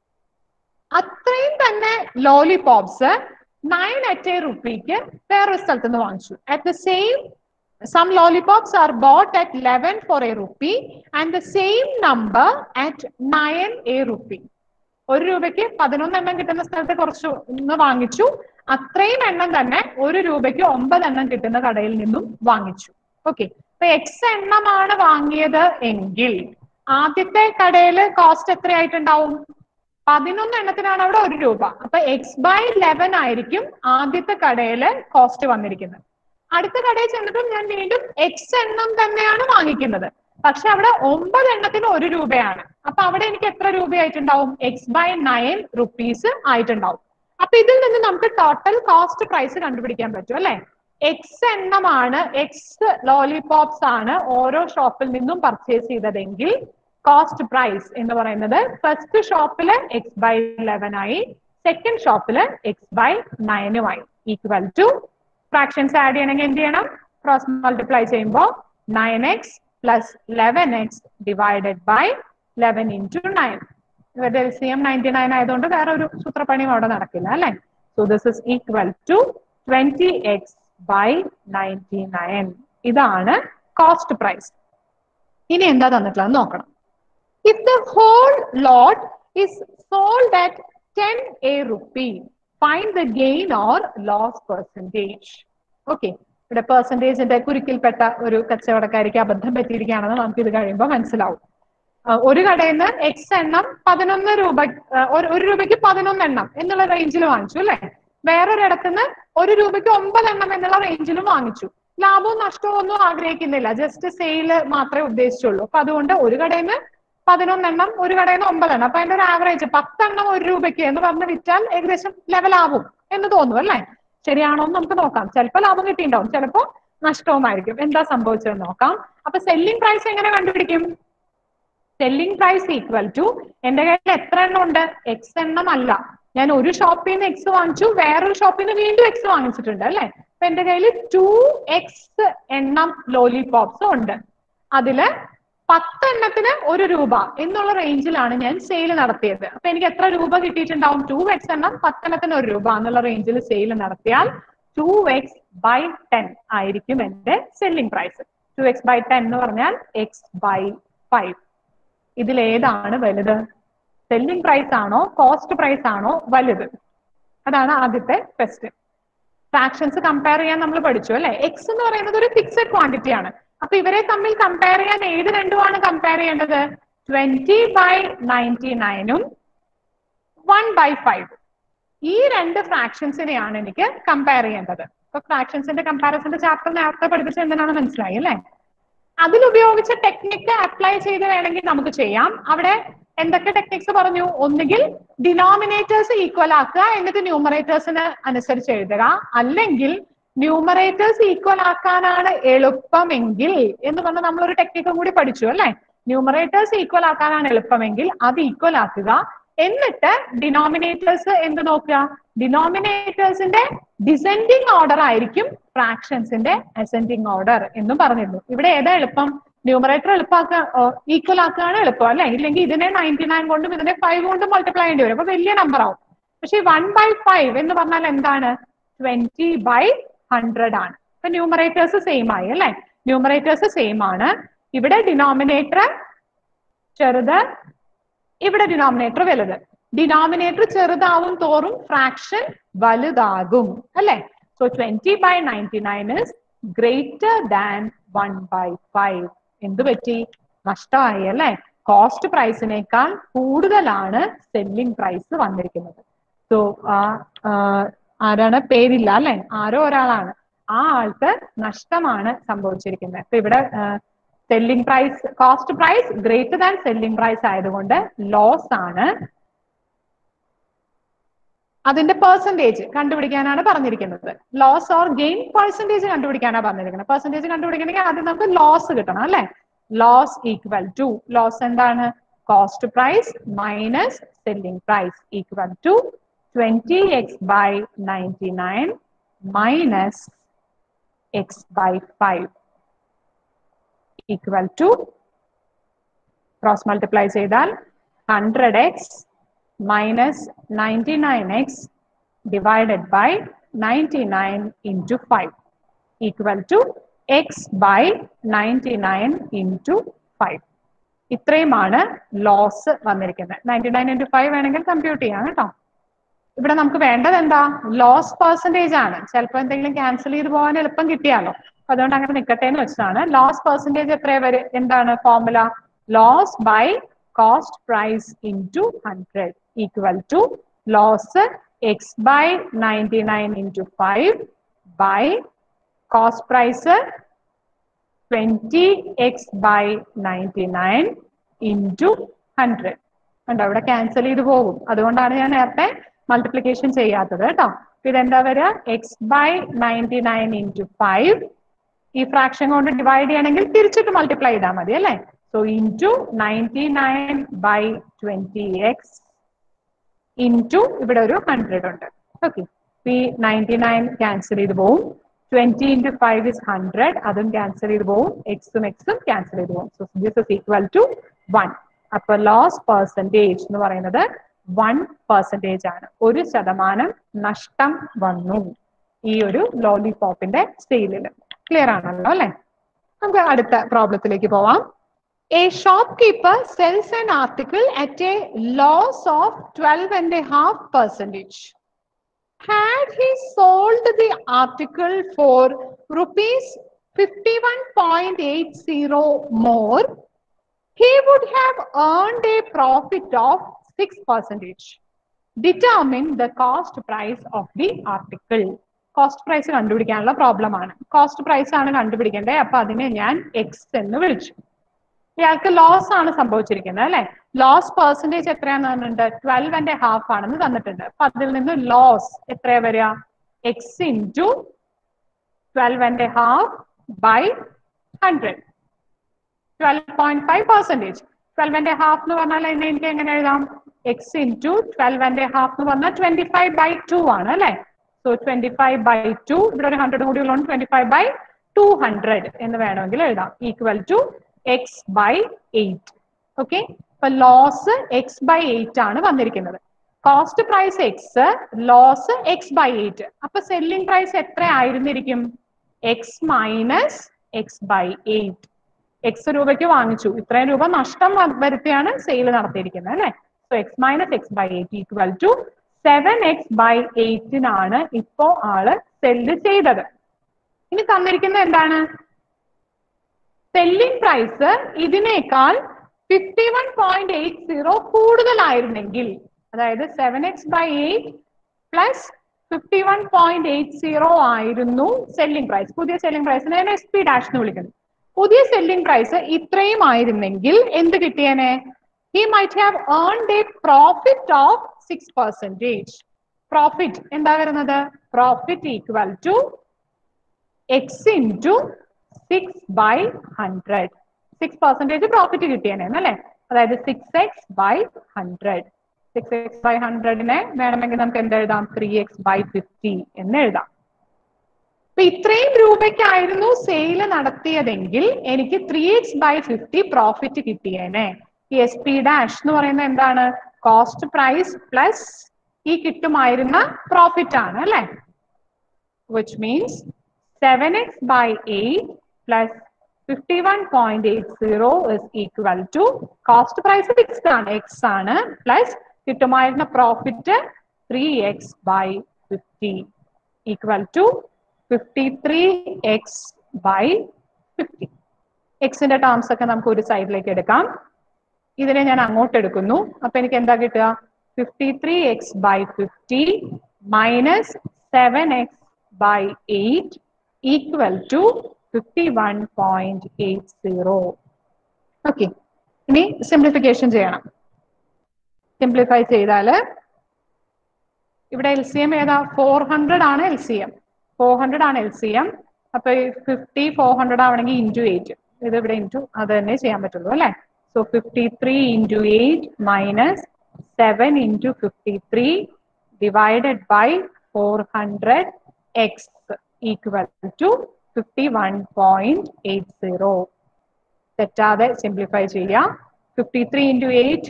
അത്രയും തന്നെ ലോലിപോപ്സ് നയൻ അറ്റ് എ റുപ്പിക്ക് വേറൊരു സ്ഥലത്ത് നിന്ന് വാങ്ങിച്ചു. At the same some lollipops are bought at eleven for a rupee and the same number at nine a rupee. ഒരു രൂപയ്ക്ക് പതിനൊന്ന് എണ്ണം കിട്ടുന്ന സ്ഥലത്ത് കുറച്ച് ഒന്ന് വാങ്ങിച്ചു. അത്രയും എണ്ണം തന്നെ ഒരു രൂപയ്ക്ക് ഒമ്പത് എണ്ണം കിട്ടുന്ന കടയിൽ നിന്നും വാങ്ങിച്ചു. ഓക്കെ, അപ്പൊ എക്സ് എണ്ണമാണ് വാങ്ങിയത് എങ്കിൽ ആദ്യത്തെ കടയിൽ കോസ്റ്റ് എത്രയായിട്ടുണ്ടാവും? പതിനൊന്ന് എണ്ണത്തിനാണ് അവിടെ ഒരു രൂപ. അപ്പൊ എക്സ് ബൈ ലെവൻ ആയിരിക്കും ആദ്യത്തെ കടയില് കോസ്റ്റ് വന്നിരിക്കുന്നത്. അടുത്ത കടയിൽ ചെന്നിട്ടും ഞാൻ വീണ്ടും എക്സ് എണ്ണം തന്നെയാണ് വാങ്ങിക്കുന്നത്, പക്ഷെ അവിടെ ഒമ്പത് എണ്ണത്തിന് ഒരു രൂപയാണ്. അപ്പൊ അവിടെ എനിക്ക് എത്ര രൂപയായിട്ടുണ്ടാവും? എക്സ് ബൈ നയൻ റുപ്പീസ് ആയിട്ടുണ്ടാവും. അപ്പൊ ഇതിൽ നിന്ന് നമുക്ക് ടോട്ടൽ കോസ്റ്റ് പ്രൈസ് കണ്ടുപിടിക്കാൻ പറ്റും അല്ലെ? എക്സ് എണ്ണമാണ്, എക്സ് ലോലിപോപ്സ് ആണ് ഓരോ ഷോപ്പിൽ നിന്നും പർച്ചേസ് ചെയ്തതെങ്കിൽ കോസ്റ്റ് പ്രൈസ് എന്ന് പറയുന്നത് ഫസ്റ്റ് ഷോപ്പില് എക്സ് ബൈ ലെവൻ ആയി, സെക്കൻഡ് ഷോപ്പില് എക്സ് ബൈ നയനുമായി. ഈക്വൽ ടു ഫ്രാക്ഷൻസ് ആഡ് ചെയ്യണമെങ്കിൽ എന്ത് ചെയ്യണം? ക്രോസ് മൾട്ടിപ്ലൈ ചെയ്യുമ്പോൾ nine x plus eleven x divided by eleven into nine. ഇവരുടെ L C M ninety nine ആയതുകൊണ്ട് വേറെ ഒരു സൂത്രപ്പണിയും അവിടെ നടക്കില്ല അല്ലെ? So this is equal to twenty x by ninety nine. ഇതാണ് കോസ്റ്റ് പ്രൈസ്. ഇനി എന്താ തന്നിട്ടുള്ളത് നോക്കണം. If the whole lot is sold at ten a rupee, find the gain or loss percentage. Okay. ഇവിടെ പെർസെന്റേജിന്റെ കുരുക്കിൽപ്പെട്ട ഒരു കച്ചവടക്കാരിക്ക് അബദ്ധം പറ്റിയിരിക്കുകയാണെന്ന് നമുക്ക് ഇത് കഴിയുമ്പോൾ മനസ്സിലാവും. ഒരു കടയിൽ നിന്ന് എക്സ് എണ്ണം പതിനൊന്ന് രൂപ ഒരു രൂപയ്ക്ക് പതിനൊന്ന് എണ്ണം എന്നുള്ള റേഞ്ചിൽ വാങ്ങിച്ചു അല്ലെ. വേറൊരിടത്ത് നിന്ന് ഒരു രൂപയ്ക്ക് ഒമ്പത് എണ്ണം എന്നുള്ള റേഞ്ചിലും വാങ്ങിച്ചു. ലാഭവും നഷ്ടവും ഒന്നും ആഗ്രഹിക്കുന്നില്ല, ജസ്റ്റ് സെയില് മാത്രമേ ഉദ്ദേശിച്ചുള്ളൂ. അപ്പൊ അതുകൊണ്ട് ഒരു കടയിൽ നിന്ന് പതിനൊന്നെണ്ണം ഒരു കടയിൽ നിന്ന് ഒമ്പതെണ്ണം, അപ്പൊ അതിന്റെ ഒരു ആവറേജ് പത്തെണ്ണം ഒരു രൂപയ്ക്ക് എന്ന് പറഞ്ഞ് വിറ്റാൽ ഏകദേശം ലെവലാവും എന്ന് തോന്നുന്നു അല്ലെ. ശരിയാണോ എന്ന് നമുക്ക് നോക്കാം. ചിലപ്പോൾ ലാഭം കിട്ടിയിട്ടുണ്ടാവും, ചിലപ്പോൾ നഷ്ടവുമായിരിക്കും. എന്താ സംഭവിച്ചതെന്ന് നോക്കാം. അപ്പൊ സെല്ലിംഗ് പ്രൈസ് എങ്ങനെ കണ്ടുപിടിക്കും? സെല്ലിംഗ് പ്രൈസ് ഈക്വൽ ടു എന്റെ കയ്യിൽ എത്ര എണ്ണം ഉണ്ട്? എക്സ് എണ്ണം അല്ല, ഞാൻ ഒരു ഷോപ്പിൽ നിന്ന് എക്സ് വാങ്ങിച്ചു, വേറൊരു ഷോപ്പിൽ നിന്ന് വീണ്ടും എക്സ് വാങ്ങിച്ചിട്ടുണ്ട് അല്ലെ. അപ്പൊ എന്റെ കയ്യിൽ ടു എക്സ് എണ്ണം ലോലിപോപ്സ് ഉണ്ട്. അതില് പത്തെണ്ണത്തിന് ഒരു രൂപ എന്നുള്ള റേഞ്ചിലാണ് ഞാൻ സെയിൽ നടത്തിയത്. അപ്പൊ എനിക്ക് എത്ര രൂപ കിട്ടിയിട്ടുണ്ടാവും? ടു എക്സ് എണ്ണം പത്തെണ്ണത്തിന് ഒരു രൂപ എന്നുള്ള റേഞ്ചിൽ സെയിൽ നടത്തിയാൽ ടു എക്സ് ബൈ ടെൻ ആയിരിക്കും എന്റെ selling price. Two x by ten എന്ന് പറഞ്ഞാൽ എക്സ് ബൈ ഫൈവ്. ഇതിലേതാണ് വലുത്? സെല്ലിംഗ് പ്രൈസ് ആണോ കോസ്റ്റ് പ്രൈസ് ആണോ വലുത്? അതാണ് ആദ്യത്തെ ക്വസ്റ്റ്യൻ. ഫ്രാക്ഷൻസ് കമ്പയർ ചെയ്യാൻ നമ്മൾ പഠിച്ചു അല്ലെ. എക്സ് എന്ന് പറയുന്നത് ഒരു ഫിക്സഡ് ക്വാണ്ടിറ്റി ആണ്. അപ്പൊ ഇവരെ തമ്മിൽ കമ്പയർ ചെയ്യാൻ ഏത് രണ്ടുമാണ് കമ്പയർ ചെയ്യേണ്ടത്? ട്വന്റി ബൈ നയൻറ്റി നയനും വൺ ബൈ ഫൈവ്. ഈ രണ്ട് ഫ്രാക്ഷൻസിനെയാണ് എനിക്ക് കമ്പയർ ചെയ്യേണ്ടത്. അപ്പൊ ഫ്രാക്ഷൻസിന്റെ കമ്പാരിസന്റെ ചാപ്റ്റർ നേരത്തെ പഠിപ്പിച്ച എന്തിനാണ് മനസ്സിലായി അല്ലെ. അതിലുപയോഗിച്ച ടെക്നിക്ക് അപ്ലൈ ചെയ്ത് വേണമെങ്കിൽ നമുക്ക് ചെയ്യാം. അവിടെ എന്തൊക്കെ ടെക്നിക്സ് പറഞ്ഞു? ഒന്നുകിൽ ഡിനോമിനേറ്റേഴ്സ് ഈക്വൽ ആക്കുക, എന്നിട്ട് ന്യൂമറേറ്റേഴ്സിന് അനുസരിച്ച് എഴുതുക. അല്ലെങ്കിൽ ന്യൂമറേറ്റേഴ്സ് ഈക്വൽ ആക്കാനാണ് എളുപ്പമെങ്കിൽ എന്ന് പറഞ്ഞാൽ നമ്മളൊരു ടെക്നിക്കും കൂടി പഠിച്ചു അല്ലെ. ന്യൂമറേറ്റേഴ്സ് ഈക്വൽ ആക്കാനാണ് എളുപ്പമെങ്കിൽ അത് ഈക്വൽ ആക്കുക. എന്നിട്ട് ഡിനോമിനേറ്റേഴ്സ് എന്ത് നോക്കുക? ഡിനോമിനേറ്റേഴ്സിന്റെ ഡിസെൻഡിങ് ഓർഡർ ആയിരിക്കും ഫ്രാക്ഷൻസിന്റെ അസെൻഡിങ് ഓർഡർ എന്നും പറഞ്ഞിരുന്നു. ഇവിടെ ഏതാ എളുപ്പം? ന്യൂമറേറ്റർ എളുപ്പമാക്കുക, ഈക്വൽ ആക്കുകയാണ് എളുപ്പം അല്ലെ. ഇല്ലെങ്കിൽ ഇതിനെ നയൻറ്റി നയൻ കൊണ്ടും ഇതിനെ ഫൈവ് കൊണ്ടും മൾട്ടിപ്ലൈ ചെയ്യേണ്ടി വരും. അപ്പൊ വലിയ നമ്പർ ആവും. പക്ഷെ വൺ ബൈ ഫൈവ് എന്ന് പറഞ്ഞാൽ എന്താണ്? ട്വന്റി ബൈ ഹൺഡ്രഡ് ആണ്. അപ്പൊ ന്യൂമറേറ്റേഴ്സ് സെയിം ആയി അല്ലെ. ന്യൂമറേറ്റേഴ്സ് സെയിം ആണ്. ഇവിടെ ഡിനോമിനേറ്റർ ചെറുത്, ഇവിടെ ഡിനോമിനേറ്റർ വലുത്. ഡിനോമിനേറ്റർ ചെറുതാവും തോറും ഫ്രാക്ഷൻ വലുതാകും അല്ലെ. So twenty by ninety nine is greater than one by five. എന്ത് പറ്റി? നഷ്ടമായി അല്ലെ. കോസ്റ്റ് പ്രൈസിനേക്കാൾ കൂടുതലാണ് സെല്ലിംഗ് പ്രൈസ് വന്നിരിക്കുന്നത്. സോ ആരാണ്? പേരില്ല അല്ലെ, ആരോ ഒരാളാണ്. ആ ആൾക്ക് നഷ്ടമാണ് സംഭവിച്ചിരിക്കുന്നത്. അപ്പൊ ഇവിടെ selling price cost price greater than selling price ആയതുകൊണ്ട് ലോസ് ആണ്. അതിന്റെ പെർസെന്റേജ് കണ്ടുപിടിക്കാനാണ് പറഞ്ഞിരിക്കുന്നത്. ലോസ് ഓർ ഗെയിൻ പെർസെന്റേജ് കണ്ടുപിടിക്കാനാണ് പറഞ്ഞിരിക്കുന്നത്. പെർസെന്റേജ് കണ്ടുപിടിക്കണമെങ്കിൽ ആദ്യം നമുക്ക് ലോസ് കിട്ടണം അല്ലെ. ലോസ് ഈക്വൽ ടു, ലോസ് എന്താണ്? Cost price minus selling price equal to twenty x by ninety nine minus X by five equal to cross multiply ചെയ്താൽ hundred x minus ninety-nine x divided by ninety-nine into five equal to x by ninety-nine into five. ഇത്രയുമാണ് loss വന്നിരിക്കുന്നത്. Ninety nine into five വേണമെങ്കിൽ compute ചെയ്യാം കേട്ടോ. ഇവിടെ നമുക്ക് വേണ്ടത് എന്താ? ലോസ് പെർസെന്റേജ് ആണ്. ചിലപ്പോൾ എന്തെങ്കിലും ക്യാൻസൽ ചെയ്ത് പോകാൻ എളുപ്പം കിട്ടിയാലോ, അതുകൊണ്ട് അങ്ങനെ നിൽക്കട്ടെ എന്ന് വെച്ചതാണ്. ലോസ് പെർസെന്റേജ് എത്ര വരെ? എന്താണ് formula? Loss by cost price into hundred equal to loss x by ninety-nine into five by cost price twenty x by ninety-nine into one hundred. കണ്ടോ, ഇവിടെ ക്യാൻസൽ ചെയ്ത് പോകും. അതുകൊണ്ടാണ് ഞാൻ നേരത്തെ മൾട്ടിപ്ലിക്കേഷൻ ചെയ്യാത്തത് കേട്ടോ. ഇതെന്താ വരിക? X by ninety nine into five. ഈ ഫ്രാക്ഷൻ കൊണ്ട് ഡിവൈഡ് ചെയ്യണമെങ്കിൽ തിരിച്ചിട്ട് മൾട്ടിപ്ലൈ ചെയ്താൽ മതി അല്ലേ. So into ninety nine by twenty x into ഇവിടെ ഒരു ഹൺഡ്രഡ് ഉണ്ട്. ഓക്കെ, ഈ നയൻറ്റി നയൻ ക്യാൻസൽ ചെയ്ത് പോവും. Twenty into five is hundred, അതും ക്യാൻസൽ ചെയ്ത് പോവും. എക്സും എക്സും ക്യാൻസൽ ചെയ്ത് പോവും. So this is equal to one. അപ്പൊ ലോസ് പെർസെന്റേജ് എന്ന് പറയുന്നത് വൺ പെർസെന്റേജ് ആണ്. ഒരു ശതമാനം നഷ്ടം വന്നു. ഈ ഒരു ലോലിപോപ്പിന്റെ സെയിലിൽ. ക്ലിയർ ആണല്ലോ അല്ലെ? നമുക്ക് അടുത്ത പ്രോബ്ലത്തിലേക്ക് പോവാം. A shopkeeper sells an article at a loss of twelve and a half percentage. Had he sold the article for rupees fifty-one point eight zero more, he would have earned a profit of six percentage. Determine the cost price of the article. Cost price കണ്ടുപിടിക്കാനുള്ള problem ആണ്. Cost price ആണ് കണ്ടുപിടിക്കേണ്ടത്. അപ്പൊ അതിനെ ഞാൻ X എന്ന് വിളിച്ചു. ഇയാൾക്ക് ലോസ് ആണ് സംഭവിച്ചിരിക്കുന്നത് അല്ലെ? ലോസ് പെർസെന്റേജ് എത്രയാന്ന് പറഞ്ഞിട്ടുണ്ട്? ട്വൽവ് ആൻഡ് ഹാഫ് ആണെന്ന് തന്നിട്ടുണ്ട്. അപ്പൊ അതിൽ നിന്ന് ലോസ് എത്രയാ വരിക? X into twelve and half by hundred, twelve point five percentage. Twelve and half എന്ന് പറഞ്ഞാൽ എനിക്ക് എങ്ങനെ എഴുതാം? X into twelve and half എന്ന് പറഞ്ഞാൽ ട്വന്റി ഫൈവ് ബൈ ടു ആണ് അല്ലെ? So twenty five by two, ഇവിടെ ഒരു ഹൺഡ്രഡ് കൂടി ഉള്ളതുകൊണ്ട് twenty five by two hundred എന്ന് വേണമെങ്കിൽ എഴുതാം. Equal to x by eight. Okay, അപ്പൊ ലോസ് എക്സ് ബൈ എയ്റ്റ് ആണ് വന്നിരിക്കുന്നത്. Cost price X, loss x by eight. അപ്പൊ സെല്ലിംഗ് പ്രൈസ് എത്ര ആയിരുന്നിരിക്കും? X minus X by eight. X രൂപയ്ക്ക് വാങ്ങിച്ചു, ഇത്രയും രൂപ നഷ്ടം വരുത്തിയാണ് സെയിൽ നടത്തിയിരിക്കുന്നത് അല്ലെ? So x minus X by eight equal to seven X by എയ്റ്റിനാണ് ഇപ്പോ ആള് സെല്ല് ചെയ്തത്. ഇനി തന്നിരിക്കുന്നത് എന്താണ്? സെല്ലിംഗ് പ്രൈസ് ഇതിനേക്കാൾ fifty one point eight zero കൂടുതലായിരുന്നെങ്കിൽ, അതായത് seven X by eight plus fifty one point eight zero ആയിരുന്നു സെല്ലിംഗ് പ്രൈസ്. പുതിയ സെല്ലിംഗ് പ്രൈസിനെ എസ് പി ഡാഷ് എന്ന് വിളിക്കുന്നു. പുതിയ സെല്ലിംഗ് പ്രൈസ് ഇത്രയും ആയിരുന്നെങ്കിൽ എന്ത് കിട്ടിയേനെ? he might have earned a profit of six percentage. Profit എന്താ വരുന്നത്? Profit equal to x into six by one hundred. six percentage profit കിട്ടിയേനെ അല്ലേ? അതായത് six x by one hundred. six x by one hundred നെ വേണമെങ്കിൽ നമുക്ക് എന്ത് എഴുതാം? three x by fifty എന്ന് എഴുതാം. അപ്പൊ ഇത്രയും രൂപയ്ക്കായിരുന്നു സെയിൽ നടത്തിയതെങ്കിൽ എനിക്ക് three x by fifty profit കിട്ടിയേനെ. ഈ എസ് പി ഡാഷ് എന്ന് പറയുന്നത് എന്താണ്? കോസ്റ്റ് പ്രൈസ് പ്ലസ് ഈ കിട്ടുമായിരുന്ന പ്രോഫിറ്റ് ആണ് അല്ലെ? Which means seven X by eight plus fifty one point eight zero is equal to cost price fixed ആണ്, എക്സ് ആണ്, പ്ലസ് കിട്ടുമായിരുന്ന profit three x by fifty equal to fifty three x by fifty. എക്സിന്റെ terms ഒക്കെ നമുക്ക് ഒരു സൈഡിലേക്ക് എടുക്കാം. ഇതിനെ ഞാൻ അങ്ങോട്ട് എടുക്കുന്നു. അപ്പൊ എനിക്ക് എന്താ കിട്ടുക? Fifty three x by fifty minus seven X by eight equal to fifty one point eight zero. Okay, ഇനി സിംപ്ലിഫിക്കേഷൻ ചെയ്യണം. സിംപ്ലിഫൈ ചെയ്താല് ഇവിടെ എൽ സി എം ഏതാ? ഫോർ ഹൺഡ്രഡ് ആണ് L C M. Four hundred ആണ് എൽ സി എം. അപ്പൊ fifty four hundred ആവണമെങ്കിൽ into eight, ഇത് ഇവിടെ ഇൻറ്റു അത് തന്നെ ചെയ്യാൻ പറ്റുള്ളൂ അല്ലെ? So fifty-three into eight minus seven into fifty-three divided by four hundred x equal to fifty-one point eight zero. തെറ്റാതെ സിംപ്ലിഫൈ ചെയ്യാം. fifty-three into eight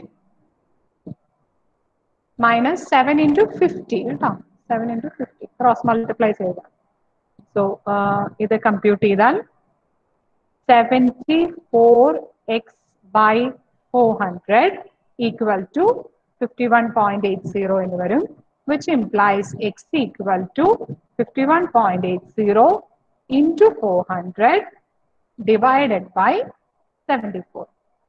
minus seven into fifty കേട്ടോ. seven into fifty cross multiply ചെയ്ത. So ഇത് compute ചെയ്താൽ seventy-four x by four hundred equal to fifty-one point eight zero എന്ന് വരും, which implies x equal to fifty-one point eight zero into four hundred divided by seventy-four.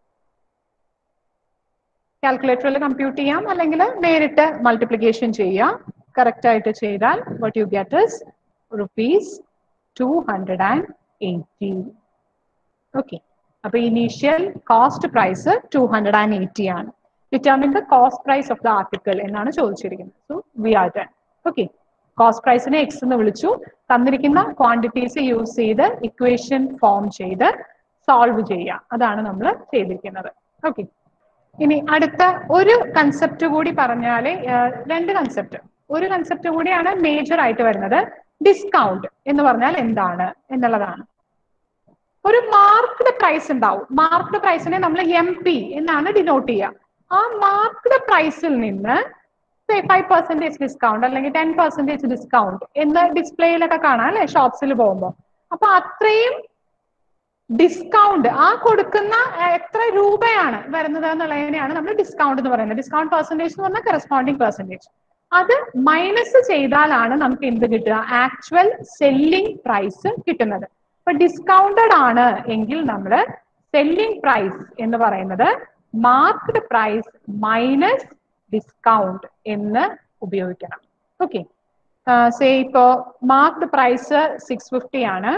കാൽക്കുലേറ്ററിൽ compute ചെയ്യാം, അല്ലെങ്കിൽ നേരിട്ട് multiplication ചെയ്യാം. കറക്റ്റ് ആയിട്ട് ചെയ്താൽ what you get is rupees two hundred eighty. Okay. അപ്പൊ initial cost price two hundred and eighty ആണ്. Determine the cost price of the article എന്നാണ് ചോദിച്ചിരിക്കുന്നത്. So we are done. Okay, cost പ്രൈസിനെ x എന്ന് വിളിച്ചു. തന്നിരിക്കുന്ന ക്വാണ്ടിറ്റീസ് യൂസ് ചെയ്ത് equation form ചെയ്ത് സോൾവ് ചെയ്യുക, അതാണ് നമ്മൾ ചെയ്തിരിക്കുന്നത്. ഓക്കെ, ഇനി അടുത്ത ഒരു കൺസെപ്റ്റ് കൂടി പറഞ്ഞാല്, രണ്ട് കൺസെപ്റ്റ്, ഒരു കൺസെപ്റ്റ് കൂടിയാണ് മേജർ ആയിട്ട് വരുന്നത്. ഡിസ്കൗണ്ട് എന്ന് പറഞ്ഞാൽ എന്താണ് എന്നുള്ളതാണ്. ഒരു മാർക്ക്ഡ് പ്രൈസ് ഉണ്ടാവും. മാർക്ക്ഡ് പ്രൈസിനെ നമ്മൾ എം പി എന്നാണ് ഡിനോട്ട് ചെയ്യുക. ആ മാർക്ക്ഡ് പ്രൈസിൽ നിന്ന് say five percentage discount അല്ലെങ്കിൽ ten percentage discount എന്ന് ഡിസ്പ്ലേയിലൊക്കെ കാണാം അല്ലെ ഷോപ്സിൽ പോകുമ്പോൾ. അപ്പൊ അത്രയും ഡിസ്കൗണ്ട് ആ കൊടുക്കുന്ന എത്ര രൂപയാണ് വരുന്നത് എന്നുള്ളതിനെയാണ് നമ്മൾ ഡിസ്കൗണ്ട് എന്ന് പറയുന്നത്. ഡിസ്കൗണ്ട് പെർസെന്റേജ് എന്ന് പറഞ്ഞാൽ കറസ്പോണ്ടിങ് പെർസെന്റേജ്. അത് മൈനസ് ചെയ്താലാണ് നമുക്ക് എന്ത് കിട്ടുക? ആക്ച്വൽ സെല്ലിംഗ് പ്രൈസ് കിട്ടുന്നത്. അപ്പൊ ഡിസ്കൗണ്ടഡ് ആണ് എങ്കിൽ നമ്മൾ സെല്ലിംഗ് പ്രൈസ് എന്ന് പറയുന്നത് മാർക്ക്ഡ് പ്രൈസ് മൈനസ് ഡിസ്കൗണ്ട് എന്ന് ഉപയോഗിക്കണം. ഓക്കെ, സേ ഇപ്പോ മാർക്ക്ഡ് പ്രൈസ് സിക്സ് ഫിഫ്റ്റി ആണ്,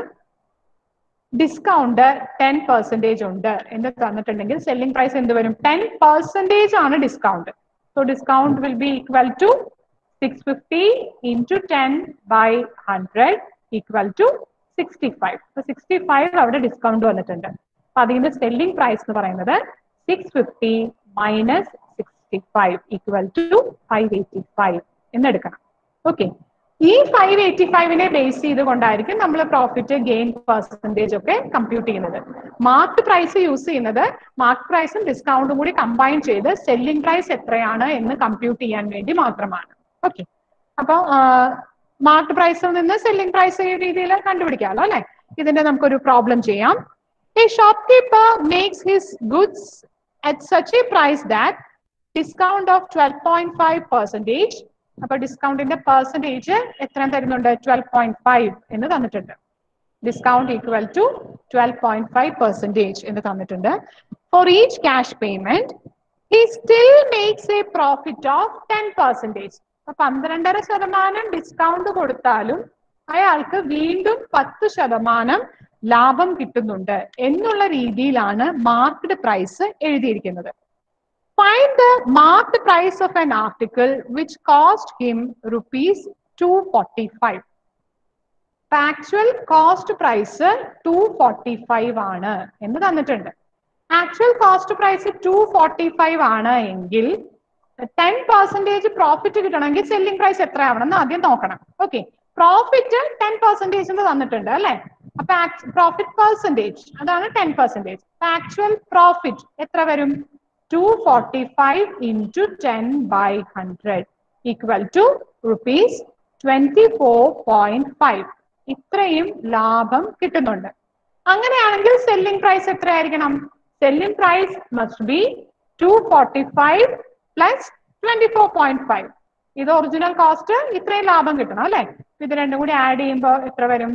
ഡിസ്കൗണ്ട് ടെൻ പെർസെന്റേജ് ഉണ്ട് എന്ന് തന്നിട്ടുണ്ടെങ്കിൽ സെല്ലിംഗ് പ്രൈസ് എന്ത് വരും? ടെൻ പെർസെന്റേജ് ആണ് discount. So discount will be equal to six fifty into ten by hundred equal to sixty five. Sixty five അവിടെ discount വന്നിട്ടുണ്ട്. അപ്പൊ അതിന്റെ സെല്ലിംഗ് പ്രൈസ് എന്ന് പറയുന്നത് six fifty minus sixty five equal to five eighty five എന്നെടുക്കണം. Okay, ഈ five eighty ഫൈവിനെ base ചെയ്തുകൊണ്ടായിരിക്കും നമ്മൾ പ്രോഫിറ്റ് ഗെയിൻ പെർസെന്റേജ് ഒക്കെ കമ്പ്യൂട്ട് ചെയ്യുന്നത്. മാർക്ക് പ്രൈസ് യൂസ് ചെയ്യുന്നത് മാർക്ക് പ്രൈസും ഡിസ്കൗണ്ടും കൂടി കമ്പൈൻ ചെയ്ത് സെല്ലിംഗ് പ്രൈസ് എത്രയാണ് എന്ന് കമ്പ്യൂട്ട് ചെയ്യാൻ വേണ്ടി മാത്രമാണ്. ഓക്കെ, അപ്പൊ മാർക്ക് പ്രൈസിൽ നിന്ന് സെല്ലിംഗ് പ്രൈസ് ഈ രീതിയിൽ കണ്ടുപിടിക്കാമല്ലോ അല്ലെ. ഇതിന്റെ നമുക്കൊരു പ്രോബ്ലം ചെയ്യാം. A shopkeeper makes his goods at such a price that discount of twelve point five percentage. അപ്പൊ ഡിസ്കൗണ്ടിന്റെ പെർസെന്റേജ് എത്ര തരുന്നുണ്ട്? ട്വൽവ് പോയിന്റ് ഫൈവ് എന്ന് തന്നിട്ടുണ്ട്. Discount equal to twelve point five percentage എന്ന് തന്നിട്ടുണ്ട്. For each cash payment he still makes a profit of ten percentage. അപ്പൊ പന്ത്രണ്ടര ശതമാനം ഡിസ്കൗണ്ട് കൊടുത്താലും അയാൾക്ക് വീണ്ടും പത്ത് ശതമാനം ലാഭം കിട്ടുന്നുണ്ട് എന്നുള്ള രീതിയിലാണ് മാർക്ക്ഡ് പ്രൈസ് എഴുതിയിരിക്കുന്നത്. Find the marked price of an article which cost him rupees two forty-five. Actual cost price two forty-five ആണ് എന്ന് തന്നിട്ടുണ്ട്. Actual cost price two forty five ആണ് എങ്കിൽ ടെൻ പെർസെന്റേജ് പ്രോഫിറ്റ് കിട്ടണമെങ്കിൽ സെല്ലിംഗ് പ്രൈസ് എത്ര ആവണം എന്ന് ആദ്യം നോക്കണം. ഓക്കെ, പ്രോഫിറ്റ് ടെൻ പെർസെന്റേജ് എന്ന് തന്നിട്ടുണ്ട് അല്ലെ. അപ്പൊ പ്രോഫിറ്റ് പെർസെന്റേജ് അതാണ് ടെൻ പെർസെന്റേജ്. ആക്ച്വൽ പ്രോഫിറ്റ് എത്ര വരും? two forty-five into ten by one hundred equal to rupees twenty-four point five. ഇത്രയും ലാഭം കിട്ടുന്നുണ്ട്. അങ്ങനെയാണെങ്കിൽ സെല്ലിംഗ് പ്രൈസ് എത്രയായിരിക്കണം? Selling price must be two forty-five plus twenty-four point five. ഇത് original cost, ഇത്രയും ലാഭം കിട്ടണം അല്ലെ. ഇത് രണ്ടും കൂടി ആഡ് ചെയ്യുമ്പോൾ എത്ര വരും?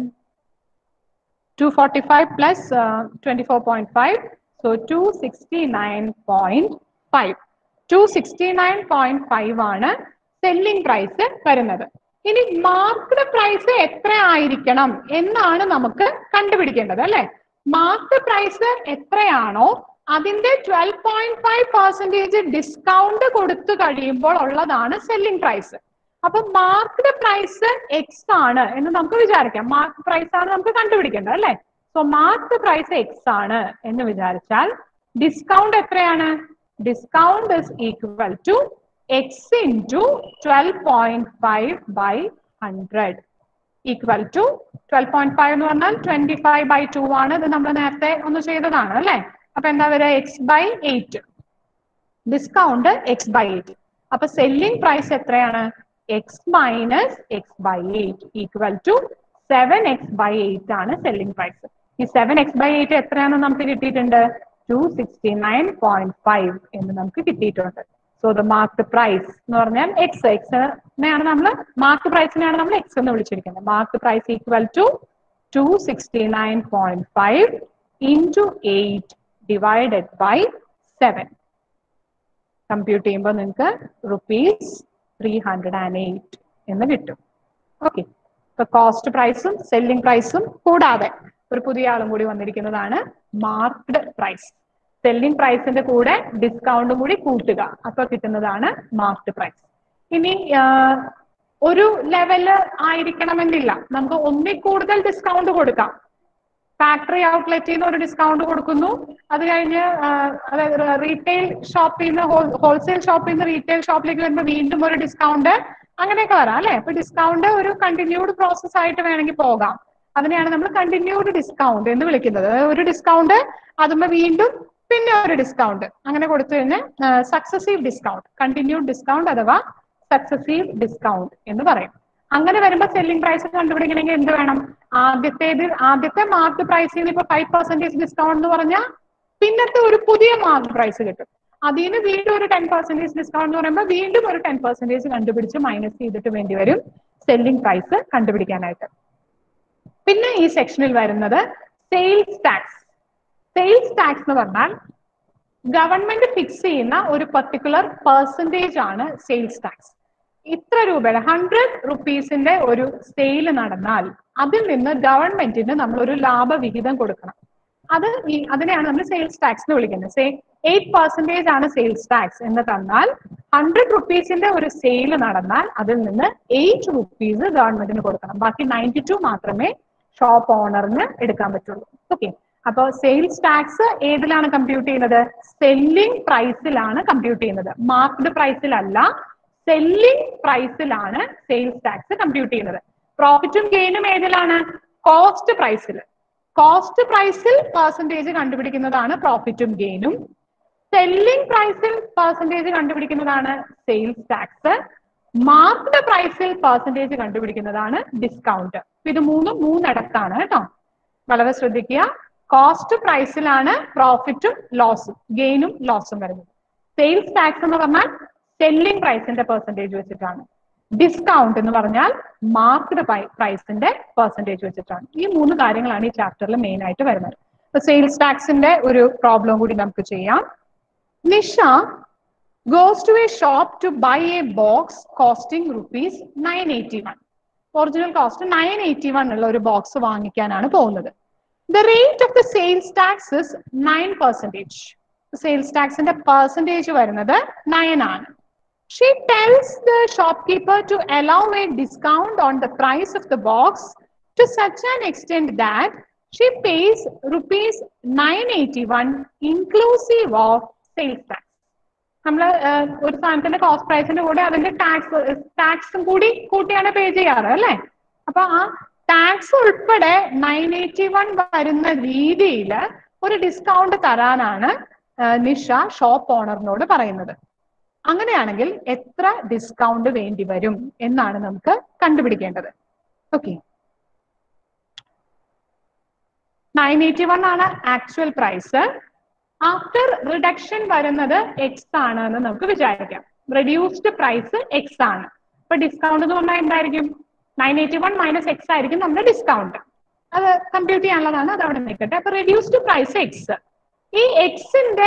two forty-five plus uh, twenty-four point five. So two sixty-nine point five. two sixty-nine point five ആണ് സെല്ലിംഗ് പ്രൈസ് വരുന്നത്. ഇനി മാർക്ക്ഡ് പ്രൈസ് എത്ര ആയിരിക്കണം എന്നാണ് നമുക്ക് കണ്ടുപിടിക്കേണ്ടത് അല്ലെ. മാർക്ക്ഡ് പ്രൈസ് എത്രയാണോ അതിന്റെ twelve point five percentage discount കൊടുത്തു കഴിയുമ്പോൾ ഉള്ളതാണ് സെല്ലിംഗ് പ്രൈസ്. അപ്പൊ മാർക്ക്ഡ് പ്രൈസ് എക്സ് ആണ് എന്ന് നമുക്ക് വിചാരിക്കാം. മാർക്ക് പ്രൈസ് ആണ് നമുക്ക് കണ്ടുപിടിക്കേണ്ടത് അല്ലെ. സോ മാർക്ക് പ്രൈസ് എക്സ് ആണ് എന്ന് വിചാരിച്ചാൽ ഡിസ്കൗണ്ട് എത്രയാണ്? Discount is equal to X into twelve point five by hundred equal to twelve point five എന്ന് പറഞ്ഞാൽ ട്വന്റി ഫൈവ് ബൈ ടു ആണ്. ഇത് നമ്മൾ നേരത്തെ ഒന്ന് ചെയ്തതാണ് അല്ലെ. അപ്പൊ എന്താ വരിക? X by eight. Discount X by eight. അപ്പൊ സെല്ലിംഗ് പ്രൈസ് എത്രയാണ്? X minus X by eight equal to seven X by eight ആണ് സെല്ലിംഗ് പ്രൈസ്. ഈ സെവൻ എക്സ് ബൈ എയ്റ്റ് എത്രയാണെന്ന് നമുക്ക് കിട്ടിയിട്ടുണ്ട്? Two sixty nine point five എന്ന് നമുക്ക് കിട്ടിയിട്ടുണ്ട്. സോ ദ മാർക്ക് പ്രൈസ് എന്ന് പറഞ്ഞാൽ എക്സ് എക്സിനെയാണ് നമ്മൾ മാർക്ക് പ്രൈസിനെയാണ് നമ്മൾ എക്സ് എന്ന് വിളിച്ചിരിക്കുന്നത്. Mark price equal to two sixty nine point five into eight divided by seven. Compute ചെയ്യുമ്പോൾ നിങ്ങൾക്ക് rupees three hundred and eight എന്ന് കിട്ടും. ഓക്കെ, ഇപ്പൊ കോസ്റ്റ് പ്രൈസും സെല്ലിംഗ് പ്രൈസും കൂടാതെ ഒരു പുതിയ ആളും കൂടി വന്നിരിക്കുന്നതാണ് മാർക്ക്ഡ് പ്രൈസ്. സെല്ലിംഗ് പ്രൈസിന്റെ കൂടെ ഡിസ്കൗണ്ടും കൂടി കൂട്ടുക, അപ്പൊ കിട്ടുന്നതാണ് മാർക്ക്ഡ് പ്രൈസ്. ഇനി ഒരു ലെവല് ആയിരിക്കണമെന്നില്ല, നമുക്ക് ഒന്നിൽ കൂടുതൽ ഡിസ്കൗണ്ട് കൊടുക്കാം. ഫാക്ടറി ഔട്ട്ലെറ്റിൽ നിന്ന് ഒരു ഡിസ്കൗണ്ട് കൊടുക്കുന്നു, അത് കഴിഞ്ഞ് അതായത് റീറ്റെയിൽ ഷോപ്പിൽ നിന്ന് ഹോൾസെയിൽ ഷോപ്പിൽ നിന്ന് റീറ്റെയിൽ ഷോപ്പിലേക്ക് വരുമ്പോൾ വീണ്ടും ഒരു ഡിസ്കൗണ്ട്, അങ്ങനെയൊക്കെ വരാം അല്ലെ. അപ്പൊ ഡിസ്കൗണ്ട് ഒരു കണ്ടിന്യൂഡ് പ്രോസസ് ആയിട്ട് വേണമെങ്കിൽ പോകാം. അതിനെയാണ് നമ്മൾ കണ്ടിന്യൂഡ് ഡിസ്കൗണ്ട് എന്ന് വിളിക്കുന്നത്. ഒരു ഡിസ്കൗണ്ട് അതുമ്പോൾ വീണ്ടും പിന്നെ ഒരു ഡിസ്കൗണ്ട് അങ്ങനെ കൊടുത്തു കഴിഞ്ഞാൽ സക്സസീവ് ഡിസ്കൗണ്ട്, കണ്ടിന്യൂഡ് ഡിസ്കൗണ്ട് അഥവാ സക്സസീവ് ഡിസ്കൗണ്ട് എന്ന് പറയും. അങ്ങനെ വരുമ്പോൾ സെല്ലിംഗ് പ്രൈസ് കണ്ടുപിടിക്കണമെങ്കിൽ എന്ത് വേണം? ആദ്യത്തേത് ആദ്യത്തെ മാർക്ക് പ്രൈസിൽ നിന്ന് ഇപ്പൊ ഫൈവ് പെർസെന്റേജ് ഡിസ്കൗണ്ട് എന്ന് പറഞ്ഞാൽ പിന്നത്തെ ഒരു പുതിയ മാർക്ക് പ്രൈസ് കിട്ടും. അതിൽ നിന്ന് വീണ്ടും ഒരു ടെൻ പെർസെന്റേജ് ഡിസ്കൗണ്ട് എന്ന് പറയുമ്പോൾ വീണ്ടും ഒരു ടെൻ പെർസെന്റേജ് കണ്ടുപിടിച്ച് മൈനസ് ചെയ്തിട്ട് വേണ്ടി വരും സെല്ലിംഗ് പ്രൈസ് കണ്ടുപിടിക്കാനായിട്ട്. പിന്നെ ഈ സെക്ഷനിൽ വരുന്നത് സെയിൽസ് ടാക്സ്. സെയിൽസ് ടാക്സ് എന്ന് പറഞ്ഞാൽ ഗവൺമെന്റ് ഫിക്സ് ചെയ്യുന്ന ഒരു പെർട്ടിക്കുലർ പെർസെന്റേജ് ആണ് സെയിൽസ് ടാക്സ്. ഇത്ര രൂപയുടെ ഹൺഡ്രഡ് റുപ്പീസിന്റെ ഒരു സെയിൽ നടന്നാൽ അതിൽ നിന്ന് ഗവൺമെന്റിന് നമ്മൾ ഒരു ലാഭവിഹിതം കൊടുക്കണം. അത് അതിനെയാണ് നമ്മൾ സെയിൽസ് ടാക്സ് എന്ന് വിളിക്കുന്നത്. സേ എയ്റ്റ് പെർസെന്റേജ് ആണ് സെയിൽസ് ടാക്സ് എന്ന് തന്നാൽ ഹൺഡ്രഡ് റുപ്പീസിന്റെ ഒരു സെയിൽ നടന്നാൽ അതിൽ നിന്ന് എയ്റ്റ് റുപ്പീസ് ഗവൺമെന്റിന് കൊടുക്കണം. ബാക്കി നയൻറ്റി ടു മാത്രമേ ഷോപ്പ് ഓണറിന് എടുക്കാൻ പറ്റുള്ളൂ. ഓക്കെ, അപ്പോൾ സെയിൽസ് ടാക്സ് ഏതിലാണ് കമ്പ്യൂട്ട് ചെയ്യുന്നത്? സെല്ലിംഗ് പ്രൈസിലാണ് കമ്പ്യൂട്ട് ചെയ്യുന്നത്, മാർക്ക്ഡ് പ്രൈസിലല്ല. സെല്ലിംഗ് പ്രൈസിലാണ് സെയിൽസ് ടാക്സ് കമ്പ്യൂട്ട് ചെയ്യുന്നത്. പ്രോഫിറ്റും ഗെയിനും ഏതിലാണ്? കോസ്റ്റ് പ്രൈസിൽ. കോസ്റ്റ് പ്രൈസിൽ പെർസെന്റേജ് കണ്ടുപിടിക്കുന്നതാണ് പ്രോഫിറ്റും ഗെയിനും. സെല്ലിംഗ് പ്രൈസിൽ പെർസെന്റേജ് കണ്ടുപിടിക്കുന്നതാണ് സെയിൽസ് ടാക്സ്. മാർക്ക്ഡ് പ്രൈസിൽ പെർസെന്റേജ് കണ്ടുപിടിക്കുന്നതാണ് ഡിസ്കൗണ്ട്. ഇത് മൂന്നും മൂന്നിടത്താണ് കേട്ടോ, വളരെ ശ്രദ്ധിക്കുക. കോസ്റ്റ് പ്രൈസിലാണ് പ്രോഫിറ്റും ലോസും ഗെയിനും ലോസും വരുന്നത്. സെയിൽസ് ടാക്സ് എന്ന് പറഞ്ഞാൽ സെല്ലിംഗ് പ്രൈസിന്റെ പെർസെന്റേജ് വെച്ചിട്ടാണ്. ഡിസ്കൗണ്ട് എന്ന് പറഞ്ഞാൽ മാർക്ക്ഡ് പ്രൈസിന്റെ പെർസെന്റേജ് വെച്ചിട്ടാണ്. ഈ മൂന്ന് കാര്യങ്ങളാണ് ഈ ചാപ്റ്ററിൽ മെയിൻ ആയിട്ട് വരുന്നത്. ഇപ്പൊ സെയിൽസ് ടാക്സിന്റെ ഒരു പ്രോബ്ലം കൂടി നമുക്ക് ചെയ്യാം. Nisha goes to a shop to buy a box costing rupees nine eighty one. Original cost nine eighty one ഉള്ള ഒരു ബോക്സ് വാങ്ങിക്കാനാണ് പോകുന്നത്. The rate of the sales tax is nine percentage. Sales ടാക്സിന്റെ percentage വരുന്നത് nine ആണ്. She tells the shopkeeper to allow a discount on the price of the box to such an extent that she pays rupees nine eighty-one inclusive of sales tax. നമ്മൾ ഒരു സാധനത്തിന്റെ cost പ്രൈസിന്റെ കൂടെ അതിന്റെ tax ടാക്സും കൂടി കൂട്ടിയാണ് പേ ചെയ്യാറ് അല്ലേ? അപ്പൊ ആ ടാക്സ് ഉൾപ്പെടെ നയൻ എയ്റ്റി വൺ വരുന്ന രീതിയിൽ ഒരു ഡിസ്കൗണ്ട് തരാനാണ് നിഷ ഷോപ്പ് ഓണറിനോട് പറയുന്നത്. അങ്ങനെയാണെങ്കിൽ എത്ര ഡിസ്കൗണ്ട് വേണ്ടി വരും എന്നാണ് നമുക്ക് കണ്ടുപിടിക്കേണ്ടത്. ഓക്കെ, നയൻ എയ്റ്റി വൺ ആണ് ആക്ച്വൽ പ്രൈസ്. ആഫ്റ്റർ റിഡക്ഷൻ വരുന്നത് എക്സ് ആണ് എന്ന് നമുക്ക് വിചാരിക്കാം. റെഡ്യൂസ്ഡ് പ്രൈസ് എക്സ് ആണ്. അപ്പൊ ഡിസ്കൗണ്ട് എന്ന് പറഞ്ഞാൽ എന്തായിരിക്കും? Nine eighty one minus X ആയിരിക്കും നമ്മുടെ ഡിസ്കൗണ്ട്. അത് കമ്പ്യൂട്ട് ചെയ്യാനുള്ളതാണ്, അത് അവിടെ നിൽക്കട്ടെ. അപ്പൊ റെഡ്യൂസ്ഡ് പ്രൈസ് എക്സ്. ഈ എക്സിന്റെ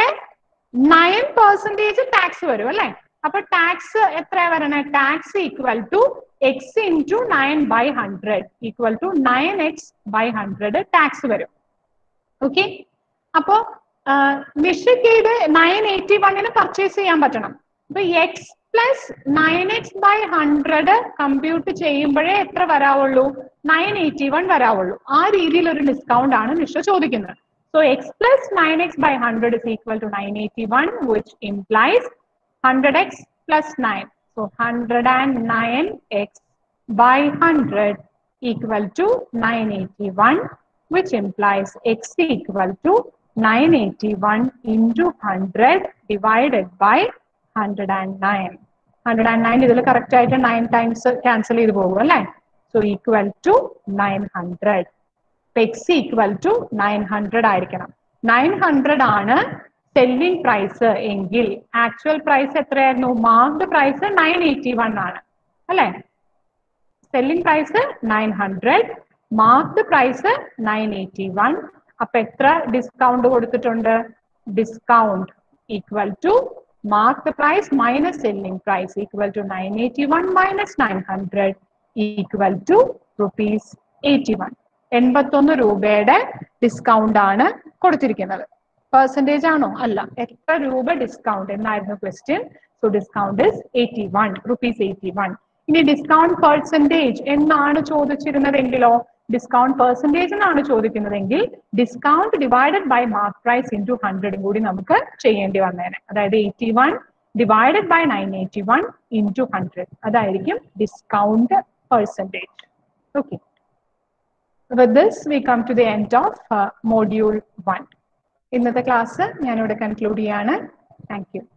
നയൻ പെർസെന്റേജ് ടാക്സ് വരും അല്ലെ? അപ്പൊ ടാക്സ് എത്ര വരണേ? Tax equal to X into nine by hundred equal to nine X by hundred tax വരും. ഓക്കെ, അപ്പോ നിഷയ്ക്ക് ഇത് നയൻ എയ്റ്റി വണ്ണിന് പർച്ചേസ് ചെയ്യാൻ പറ്റണം. അപ്പൊ X plus nine X by hundred compute ചെയ്യുമ്പോഴേ എത്ര വരാവുള്ളൂ? നയൻ എയ്റ്റി വൺ വരാവുള്ളൂ. ആ രീതിയിൽ ഒരു ഡിസ്കൗണ്ട് ആണ് നിഷ ചോദിക്കുന്നത്. So x plus nine x by one hundred is equal to nine eighty-one, which implies one hundred x plus nine. So one hundred nine x by one hundred equal to nine eighty-one, which implies x equal to nine eighty-one into one hundred divided by one hundred nine. one hundred nine ഇതിൽ correct ആയിട്ട് nine times cancel ചെയ്ത് പോകും അല്ലേ? So equal to nine hundred. x equal to nine hundred ആയിരിക്കണം. nine hundred ആണ് selling price എങ്കിൽ actual price എത്രയായിരുന്നു? Marked price nine eighty one ആണ് അല്ലെ? Selling price nine hundred, marked price nine eighty one. അപ്പൊ എത്ര ഡിസ്കൗണ്ട് കൊടുത്തിട്ടുണ്ട്? Discount equal to marked price minus selling price equal to nine eighty one minus nine hundred equal to rupees eighty one. എൺപത്തൊന്ന് രൂപയുടെ discount ആണ് കൊടുത്തിരിക്കുന്നത്. Percentage ആണോ? അല്ല. എത്ര രൂപ ഡിസ്കൗണ്ട് എന്നായിരുന്നു question. So discount is eighty one rupees eighty one. ഇനി ഡിസ്കൗണ്ട് പെർസെന്റേജ് എന്നാണ് ചോദിച്ചിരുന്നതെങ്കിലോ, ഡിസ്കൗണ്ട് പെർസെന്റേജ് എന്നാണ് ചോദിക്കുന്നതെങ്കിൽ discount divided by mark price into ഹൺഡ്രഡും കൂടി നമുക്ക് ചെയ്യേണ്ടി വന്നേനെ. അതായത് eighty one divided by nine eighty one into hundred, അതായിരിക്കും discount percentage. Okay, with this we come to the end of uh, module one. ഇന്നത്തെ ക്ലാസ് ഞാനിവിടെ കൺക്ലൂഡ് ചെയ്യാണ്. Thank U.